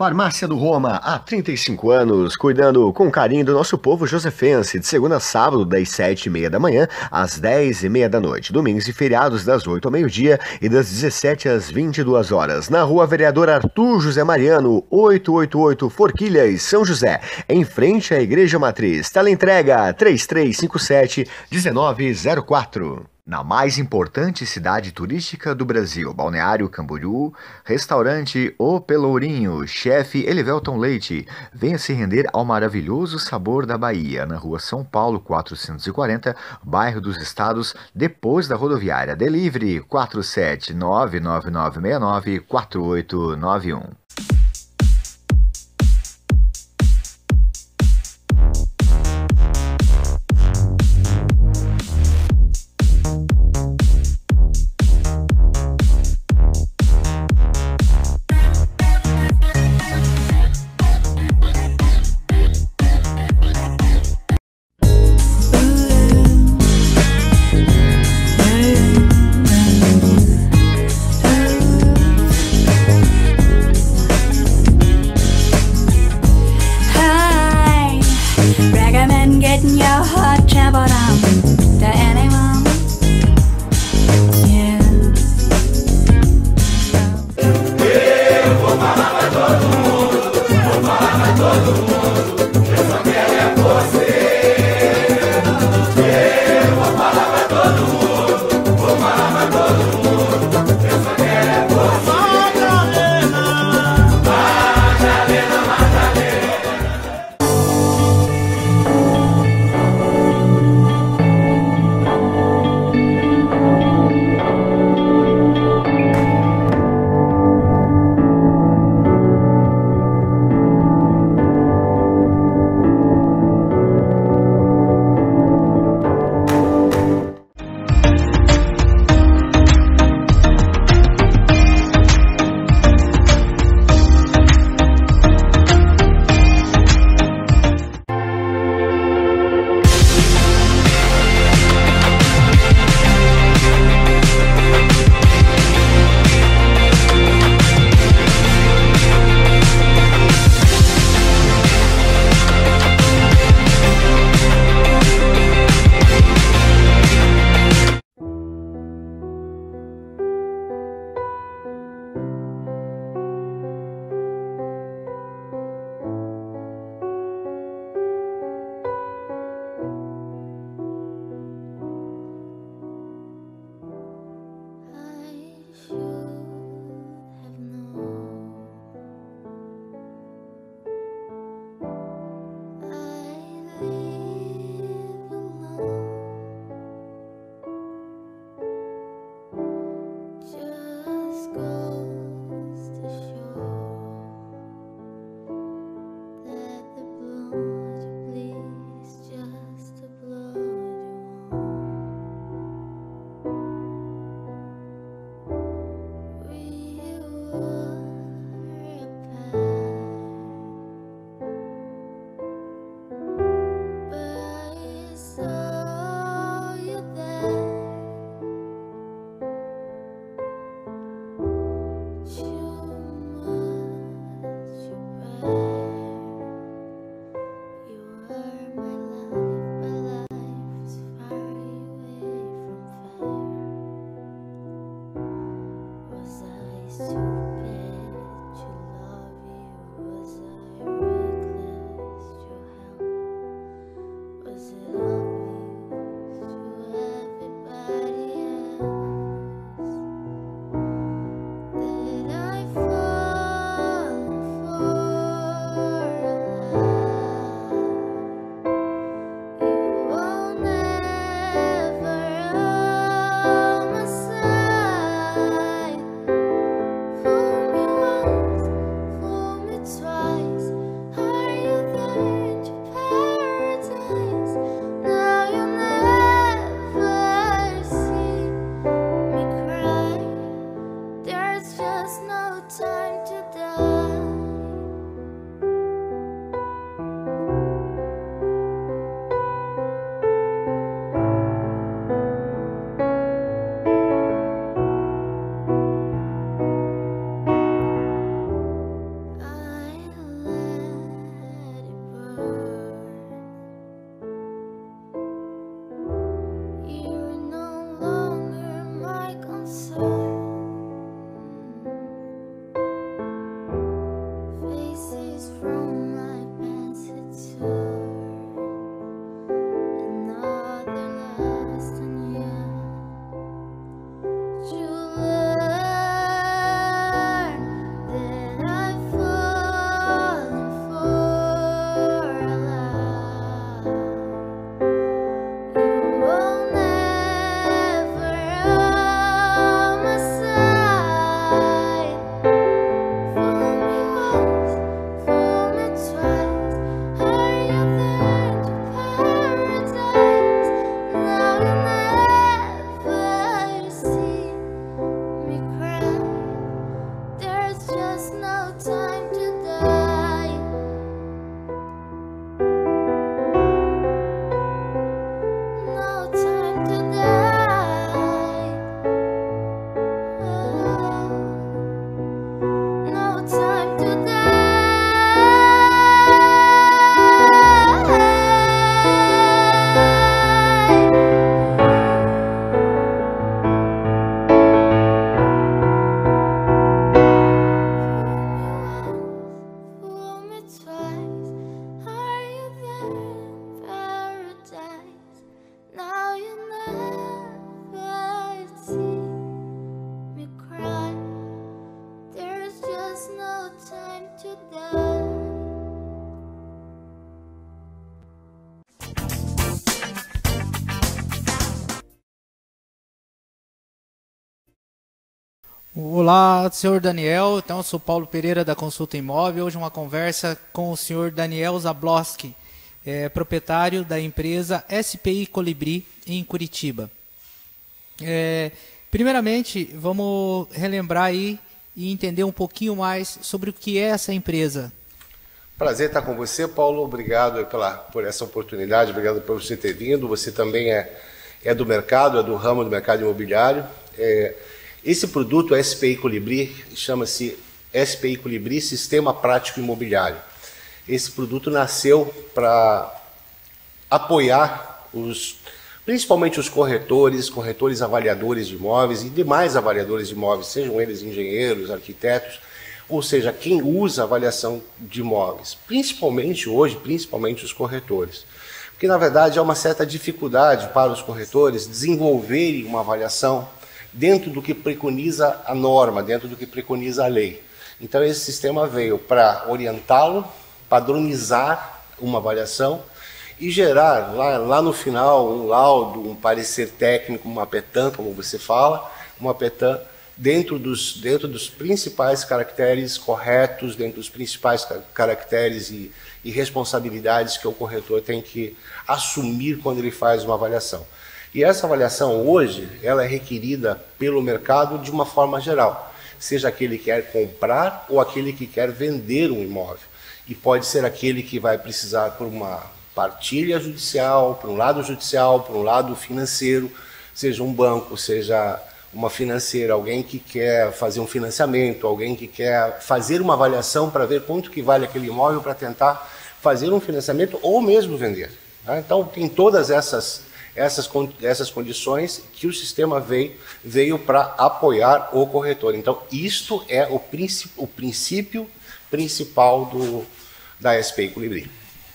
Farmácia do Roma, há trinta e cinco anos, cuidando com carinho do nosso povo josefense, de segunda a sábado, das sete e meia da manhã às dez e meia da noite, domingos e feriados das oito ao meio-dia e das dezessete às vinte e duas horas, na Rua Vereador Arthur José Mariano, oitocentos e oitenta e oito, Forquilhas, São José, em frente à Igreja Matriz. Teleentrega três três cinco sete, um nove zero quatro. Na mais importante cidade turística do Brasil, Balneário Camboriú, restaurante O Pelourinho, chefe Elivelton Leite. Venha se render ao maravilhoso sabor da Bahia, na Rua São Paulo quatrocentos e quarenta, bairro dos Estados, depois da rodoviária. Delivery quatro sete nove nove nove seis nove quatro oito nove um. Olá, senhor Daniel. Então, eu sou Paulo Pereira da Consulta Imóvel. Hoje uma conversa com o senhor Daniel Zabloski, é, proprietário da empresa S P I Colibri em Curitiba. É, primeiramente, vamos relembrar aí e entender um pouquinho mais sobre o que é essa empresa. Prazer estar com você, Paulo. Obrigado pela, por essa oportunidade, obrigado por você ter vindo. Você também é, é do mercado, é do ramo do mercado imobiliário. É, esse produto, S P I Colibri, chama-se S P I Colibri Sistema Prático Imobiliário. Esse produto nasceu para apoiar os, principalmente os corretores, corretores avaliadores de imóveis e demais avaliadores de imóveis, sejam eles engenheiros, arquitetos, ou seja, quem usa avaliação de imóveis, principalmente hoje, principalmente os corretores. Porque, na verdade, há uma certa dificuldade para os corretores desenvolverem uma avaliação dentro do que preconiza a norma, dentro do que preconiza a lei. Então, esse sistema veio para orientá-lo, padronizar uma avaliação e gerar, lá, lá no final, um laudo, um parecer técnico, uma petan, como você fala, uma petan dentro dos, dentro dos principais caracteres corretos, dentro dos principais caracteres e, e responsabilidades que o corretor tem que assumir quando ele faz uma avaliação. E essa avaliação hoje, ela é requerida pelo mercado de uma forma geral, seja aquele que quer comprar ou aquele que quer vender um imóvel. E pode ser aquele que vai precisar por uma partilha judicial, por um lado judicial, por um lado financeiro, seja um banco, seja uma financeira, alguém que quer fazer um financiamento, alguém que quer fazer uma avaliação para ver quanto que vale aquele imóvel para tentar fazer um financiamento ou mesmo vender. Tá? Então tem todas essas, essas, essas condições que o sistema veio, veio para apoiar o corretor. Então isto é o, princip, o princípio principal do, da S P I Colibri.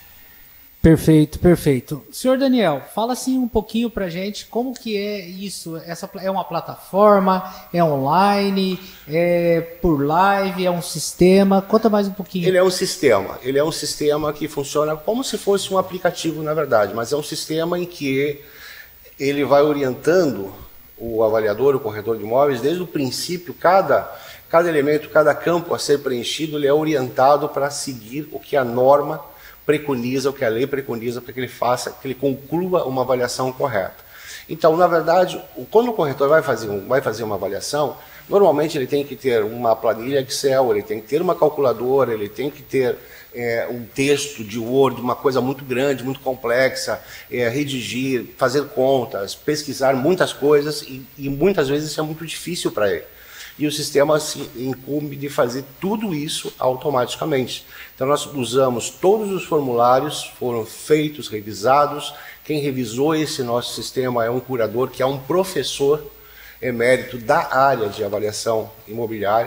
Perfeito, perfeito. Senhor Daniel, fala assim um pouquinho pra gente como que é isso. Essa é uma plataforma, é online, é por live, é um sistema? Conta mais um pouquinho. Ele é um sistema, ele é um sistema que funciona como se fosse um aplicativo, na verdade, mas é um sistema em que ele vai orientando o avaliador, o corretor de imóveis, desde o princípio, cada, cada elemento, cada campo a ser preenchido, ele é orientado para seguir o que a norma preconiza, o que a lei preconiza para que ele faça, que ele conclua uma avaliação correta. Então, na verdade, quando o corretor vai fazer, um, vai fazer uma avaliação, normalmente ele tem que ter uma planilha Excel, ele tem que ter uma calculadora, ele tem que ter é, um texto de Word, uma coisa muito grande, muito complexa, é, redigir, fazer contas, pesquisar muitas coisas e, e muitas vezes isso é muito difícil para ele. E o sistema se incumbe de fazer tudo isso automaticamente. Então nós usamos todos os formulários, foram feitos, revisados. Quem revisou esse nosso sistema é um curador, que é um professor emérito da área de avaliação imobiliária.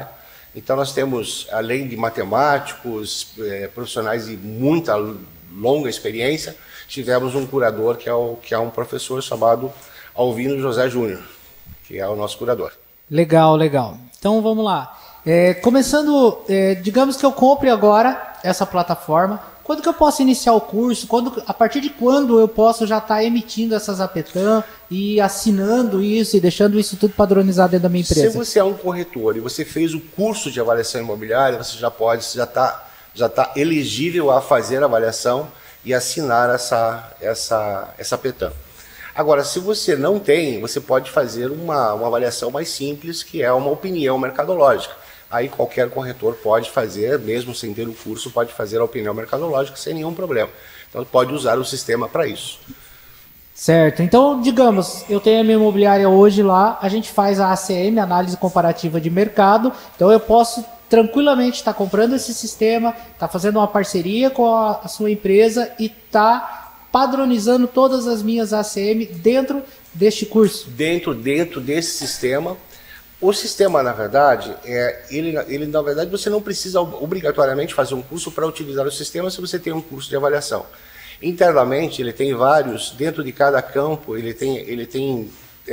Então nós temos, além de matemáticos, é, profissionais de muita longa experiência, tivemos um curador que é, o, que é um professor chamado Alvino José Júnior, que é o nosso curador. Legal, legal. Então vamos lá. É, começando, é, digamos que eu compre agora essa plataforma. Quando que eu posso iniciar o curso? Quando, a partir de quando eu posso já estar tá emitindo essas APETAM e assinando isso e deixando isso tudo padronizado dentro da minha empresa? Se você é um corretor e você fez o curso de avaliação imobiliária, você já pode, você já está já tá elegível a fazer a avaliação e assinar essa, essa, essa APETAM. Agora, se você não tem, você pode fazer uma, uma avaliação mais simples, que é uma opinião mercadológica. Aí qualquer corretor pode fazer, mesmo sem ter o curso, pode fazer a opinião mercadológica sem nenhum problema. Então pode usar o sistema para isso. Certo. Então, digamos, eu tenho a minha imobiliária hoje lá, a gente faz a A C M, Análise Comparativa de Mercado, então eu posso tranquilamente estar comprando esse sistema, estar fazendo uma parceria com a, a sua empresa e estar padronizando todas as minhas A C M dentro deste curso. Dentro, dentro desse sistema. O sistema, na verdade, é, ele, ele, na verdade, você não precisa obrigatoriamente fazer um curso para utilizar o sistema se você tem um curso de avaliação. Internamente, ele tem vários, dentro de cada campo, ele tem, ele tem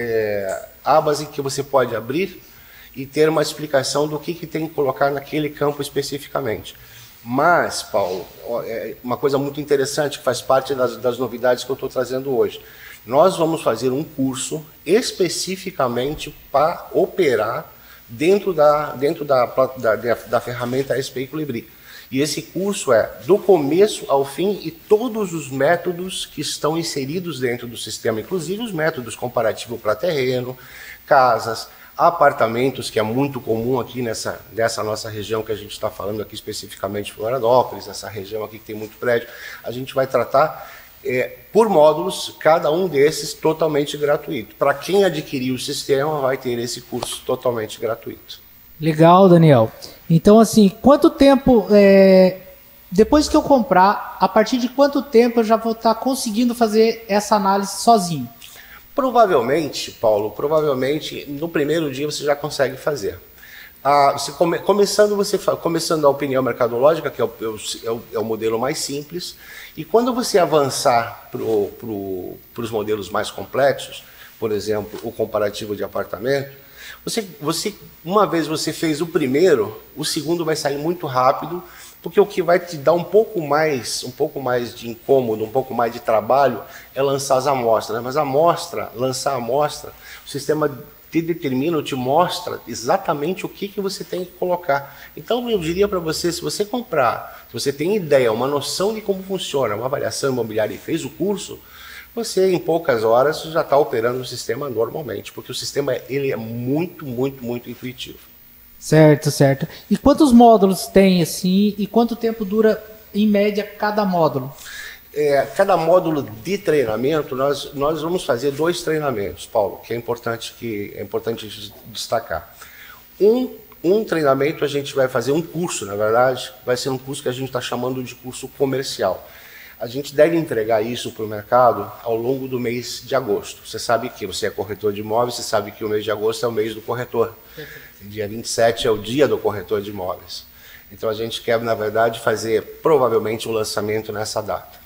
é, abas em que você pode abrir e ter uma explicação do que, que tem que colocar naquele campo especificamente. Mas, Paulo, é uma coisa muito interessante que faz parte das, das novidades que eu estou trazendo hoje. Nós vamos fazer um curso especificamente para operar dentro da, dentro da, da, da, da ferramenta S P I Colibri. E esse curso é do começo ao fim e todos os métodos que estão inseridos dentro do sistema, inclusive os métodos comparativos para terreno, casas, apartamentos, que é muito comum aqui nessa, nessa nossa região que a gente está falando aqui especificamente Florianópolis, essa região aqui que tem muito prédio. A gente vai tratar É, por módulos, cada um desses totalmente gratuito. Para quem adquirir o sistema, vai ter esse curso totalmente gratuito. Legal, Daniel. Então, assim, quanto tempo, é, depois que eu comprar, a partir de quanto tempo eu já vou estar conseguindo fazer essa análise sozinho? Provavelmente, Paulo, provavelmente no primeiro dia você já consegue fazer. Ah, você come, começando, você, começando a opinião mercadológica, que é o, é o, é o modelo mais simples, e quando você avançar para pro, os modelos mais complexos, por exemplo, o comparativo de apartamento, você, você, uma vez você fez o primeiro, o segundo vai sair muito rápido, porque o que vai te dar um pouco mais, um pouco mais de incômodo, um pouco mais de trabalho, é lançar as amostras. Mas a amostra, lançar a amostra, o sistema te determina, te mostra exatamente o que, que você tem que colocar. Então eu diria para você, se você comprar, se você tem ideia, uma noção de como funciona uma avaliação imobiliária e fez o curso, você em poucas horas já está operando o sistema normalmente, porque o sistema ele é muito, muito, muito intuitivo. Certo, certo. E quantos módulos tem assim, e quanto tempo dura em média cada módulo? É, cada módulo de treinamento, nós, nós vamos fazer dois treinamentos, Paulo, que é importante, que é importante destacar. Um, um treinamento a gente vai fazer, um curso, na verdade, vai ser um curso que a gente está chamando de curso comercial. A gente deve entregar isso para o mercado ao longo do mês de agosto. Você sabe que você é corretor de imóveis, você sabe que o mês de agosto é o mês do corretor. Dia vinte e sete é o dia do corretor de imóveis. Então a gente quer, na verdade, fazer provavelmente o lançamento nessa data.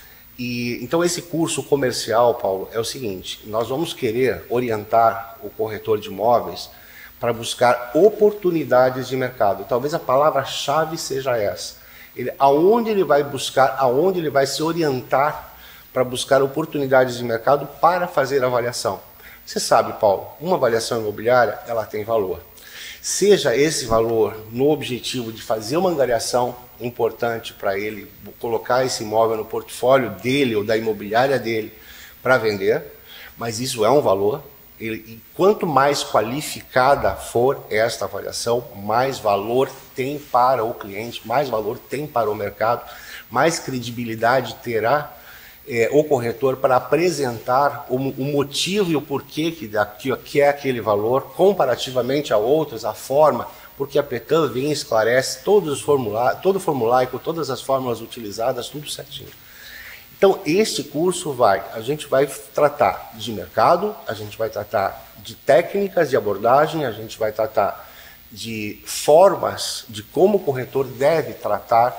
E, então esse curso comercial, Paulo, é o seguinte, nós vamos querer orientar o corretor de imóveis para buscar oportunidades de mercado. Talvez a palavra-chave seja essa. Ele, aonde ele vai buscar, aonde ele vai se orientar para buscar oportunidades de mercado para fazer avaliação. Você sabe, Paulo, uma avaliação imobiliária, ela tem valor. Seja esse valor no objetivo de fazer uma angariação importante para ele colocar esse imóvel no portfólio dele ou da imobiliária dele para vender, mas isso é um valor. Ele, e quanto mais qualificada for esta avaliação, mais valor tem para o cliente, mais valor tem para o mercado, mais credibilidade terá é, o corretor para apresentar o, o motivo e o porquê que, que, que é aquele valor, comparativamente a outros, a forma, porque a APETAM vem e esclarece todos os formulários, todo o formulário, todas as fórmulas utilizadas, tudo certinho. Então, este curso vai, a gente vai tratar de mercado, a gente vai tratar de técnicas de abordagem, a gente vai tratar de formas de como o corretor deve tratar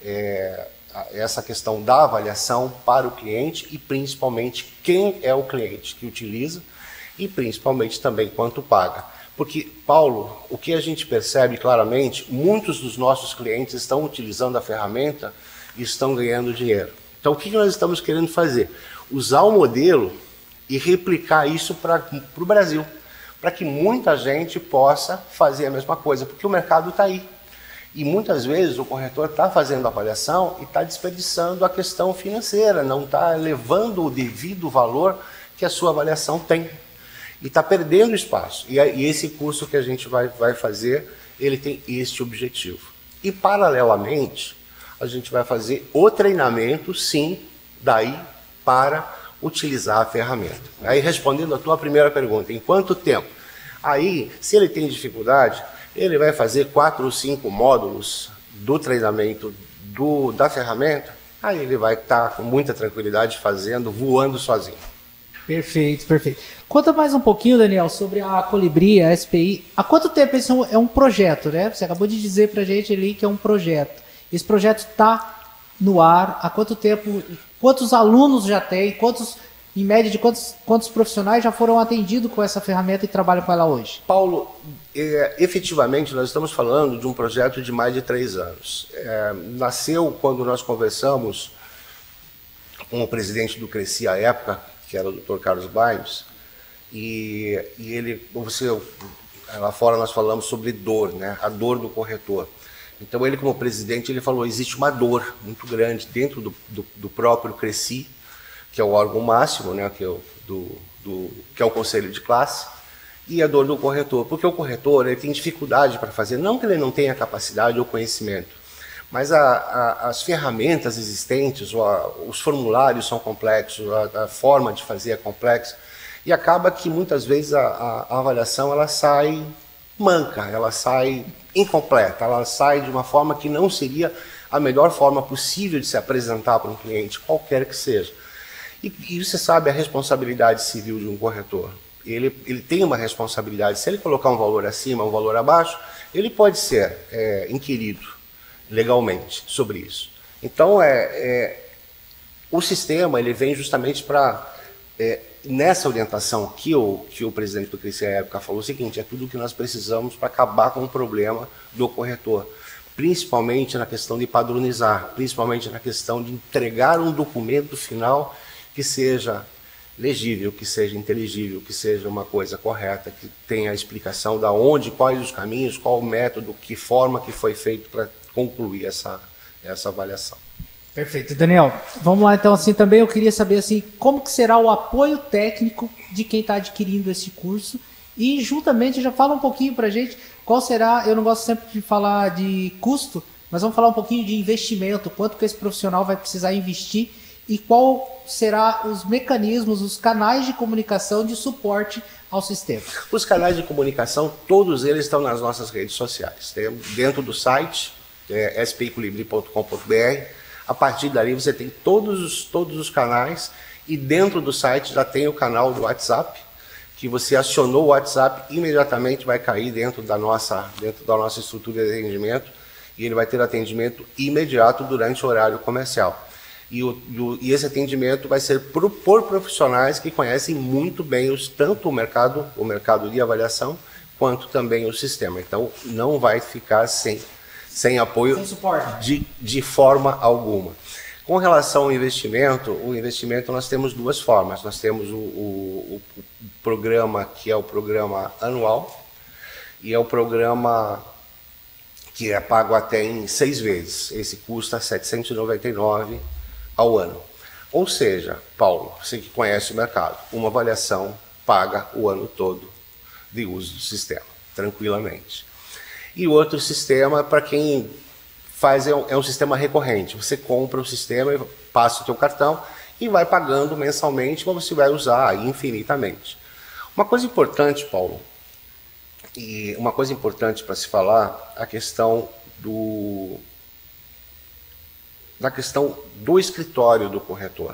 é, essa questão da avaliação para o cliente e principalmente quem é o cliente que utiliza e principalmente também quanto paga. Porque, Paulo, o que a gente percebe claramente, muitos dos nossos clientes estão utilizando a ferramenta e estão ganhando dinheiro. Então, o que nós estamos querendo fazer? Usar o modelo e replicar isso para o Brasil, para que muita gente possa fazer a mesma coisa, porque o mercado está aí. E muitas vezes o corretor está fazendo a avaliação e está desperdiçando a questão financeira, não está levando o devido valor que a sua avaliação tem. E está perdendo espaço. E, e esse curso que a gente vai, vai fazer, ele tem este objetivo. E, paralelamente, a gente vai fazer o treinamento, sim, daí para utilizar a ferramenta. Aí, respondendo a tua primeira pergunta, em quanto tempo? Aí, se ele tem dificuldade, ele vai fazer quatro ou cinco módulos do treinamento do, da ferramenta, aí ele vai estar com muita tranquilidade fazendo, voando sozinho. Perfeito, perfeito. Conta mais um pouquinho, Daniel, sobre a Colibri, a S P I. Há quanto tempo esse é um projeto, né? Você acabou de dizer pra gente ali que é um projeto. Esse projeto está no ar. Há quanto tempo? Quantos alunos já tem? Quantos, em média, de quantos, quantos profissionais já foram atendidos com essa ferramenta e trabalham com ela hoje? Paulo, é, efetivamente nós estamos falando de um projeto de mais de três anos. É, nasceu quando nós conversamos com o presidente do Cresci à época, que era o doutor Carlos Bairros, e, e ele, você, lá fora nós falamos sobre dor, né? A dor do corretor. Então ele, como presidente, ele falou, existe uma dor muito grande dentro do, do, do próprio Cresci, que é o órgão máximo, né? que, é o, do, do, que é o conselho de classe, e a dor do corretor, porque o corretor ele tem dificuldade para fazer, não que ele não tenha capacidade ou conhecimento, mas a, a, as ferramentas existentes, a, os formulários são complexos, a, a forma de fazer é complexa, e acaba que muitas vezes a, a, a avaliação ela sai manca, ela sai incompleta, ela sai de uma forma que não seria a melhor forma possível de se apresentar para um cliente, qualquer que seja. E, e você sabe a responsabilidade civil de um corretor. Ele, ele tem uma responsabilidade, se ele colocar um valor acima, um valor abaixo, ele pode ser é, inquirido legalmente sobre isso. Então, é, é, o sistema ele vem justamente para, é, nessa orientação que o, que o presidente do Cresci à época falou o seguinte, é tudo o que nós precisamos para acabar com o problema do corretor, principalmente na questão de padronizar, principalmente na questão de entregar um documento final que seja legível, que seja inteligível, que seja uma coisa correta, que tenha a explicação da onde, quais os caminhos, qual o método, que forma que foi feito para concluir essa, essa avaliação. Perfeito. Daniel, vamos lá então, assim, também eu queria saber assim, como que será o apoio técnico de quem está adquirindo esse curso e juntamente já fala um pouquinho para a gente qual será, eu não gosto sempre de falar de custo, mas vamos falar um pouquinho de investimento, quanto que esse profissional vai precisar investir e qual será os mecanismos, os canais de comunicação de suporte ao sistema. Os canais de comunicação, todos eles estão nas nossas redes sociais. Tem dentro do site, é, s p i colibri ponto com ponto b r. A partir dali você tem todos os, todos os canais e dentro do site já tem o canal do WhatsApp, que você acionou o WhatsApp, imediatamente vai cair dentro da nossa, dentro da nossa estrutura de atendimento e ele vai ter atendimento imediato durante o horário comercial. E, o, e esse atendimento vai ser por, por profissionais que conhecem muito bem os, tanto o mercado, o mercado de avaliação, quanto também o sistema. Então, não vai ficar sem, sem apoio sem suporte. De, de forma alguma. Com relação ao investimento, o investimento nós temos duas formas. Nós temos o, o, o programa que é o programa anual e é o programa que é pago até em seis vezes. Esse custa setecentos e noventa e nove reais ao ano. Ou seja, Paulo, você que conhece o mercado, uma avaliação paga o ano todo de uso do sistema, tranquilamente. E o outro sistema, para quem faz, é um, é um sistema recorrente. Você compra o sistema, passa o teu cartão e vai pagando mensalmente, mas você vai usar infinitamente. Uma coisa importante, Paulo, e uma coisa importante para se falar, a questão do... na questão do escritório do corretor.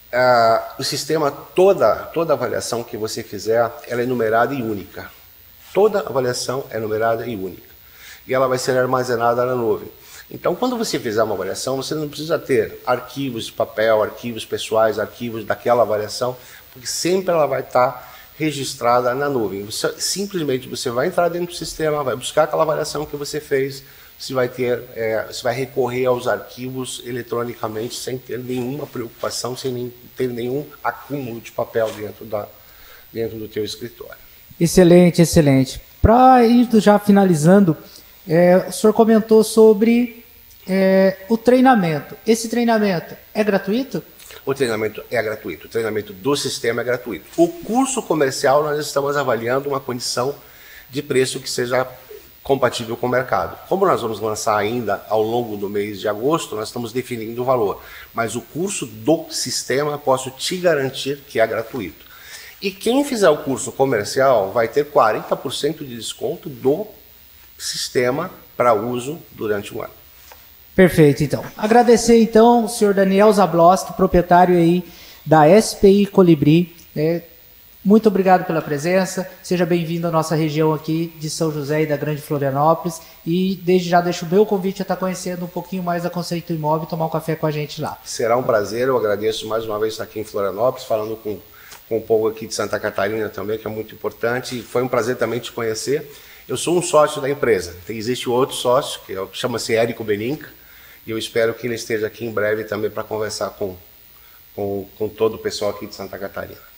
Uh, o sistema, toda, toda avaliação que você fizer, ela é numerada e única. Toda avaliação é numerada e única. E ela vai ser armazenada na nuvem. Então, quando você fizer uma avaliação, você não precisa ter arquivos de papel, arquivos pessoais, arquivos daquela avaliação, porque sempre ela vai estar registrada na nuvem. Você, simplesmente você vai entrar dentro do sistema, vai buscar aquela avaliação que você fez, você vai ter, é, você vai recorrer aos arquivos eletronicamente sem ter nenhuma preocupação, sem nem, ter nenhum acúmulo de papel dentro, da, dentro do teu escritório. Excelente, excelente. Para ir já finalizando, é, o senhor comentou sobre é, o treinamento. Esse treinamento é gratuito? O treinamento é gratuito, o treinamento do sistema é gratuito. O curso comercial, nós estamos avaliando uma condição de preço que seja compatível com o mercado. Como nós vamos lançar ainda ao longo do mês de agosto, nós estamos definindo o valor. Mas o curso do sistema, posso te garantir que é gratuito. E quem fizer o curso comercial vai ter quarenta por cento de desconto do sistema para uso durante um ano. Perfeito, então. Agradecer, então, o senhor Daniel Zabloski, proprietário aí da S P I Colibri. É, muito obrigado pela presença. Seja bem-vindo à nossa região aqui de São José e da Grande Florianópolis. E desde já deixo o meu convite a estar conhecendo um pouquinho mais da Conceito Imóvel e tomar um café com a gente lá. Será um prazer. Eu agradeço mais uma vez estar aqui em Florianópolis, falando com, com o povo aqui de Santa Catarina também, que é muito importante. E foi um prazer também te conhecer. Eu sou um sócio da empresa. Existe outro sócio, que chama-se Érico Beninca. E eu espero que ele esteja aqui em breve também para conversar com, com, com todo o pessoal aqui de Santa Catarina.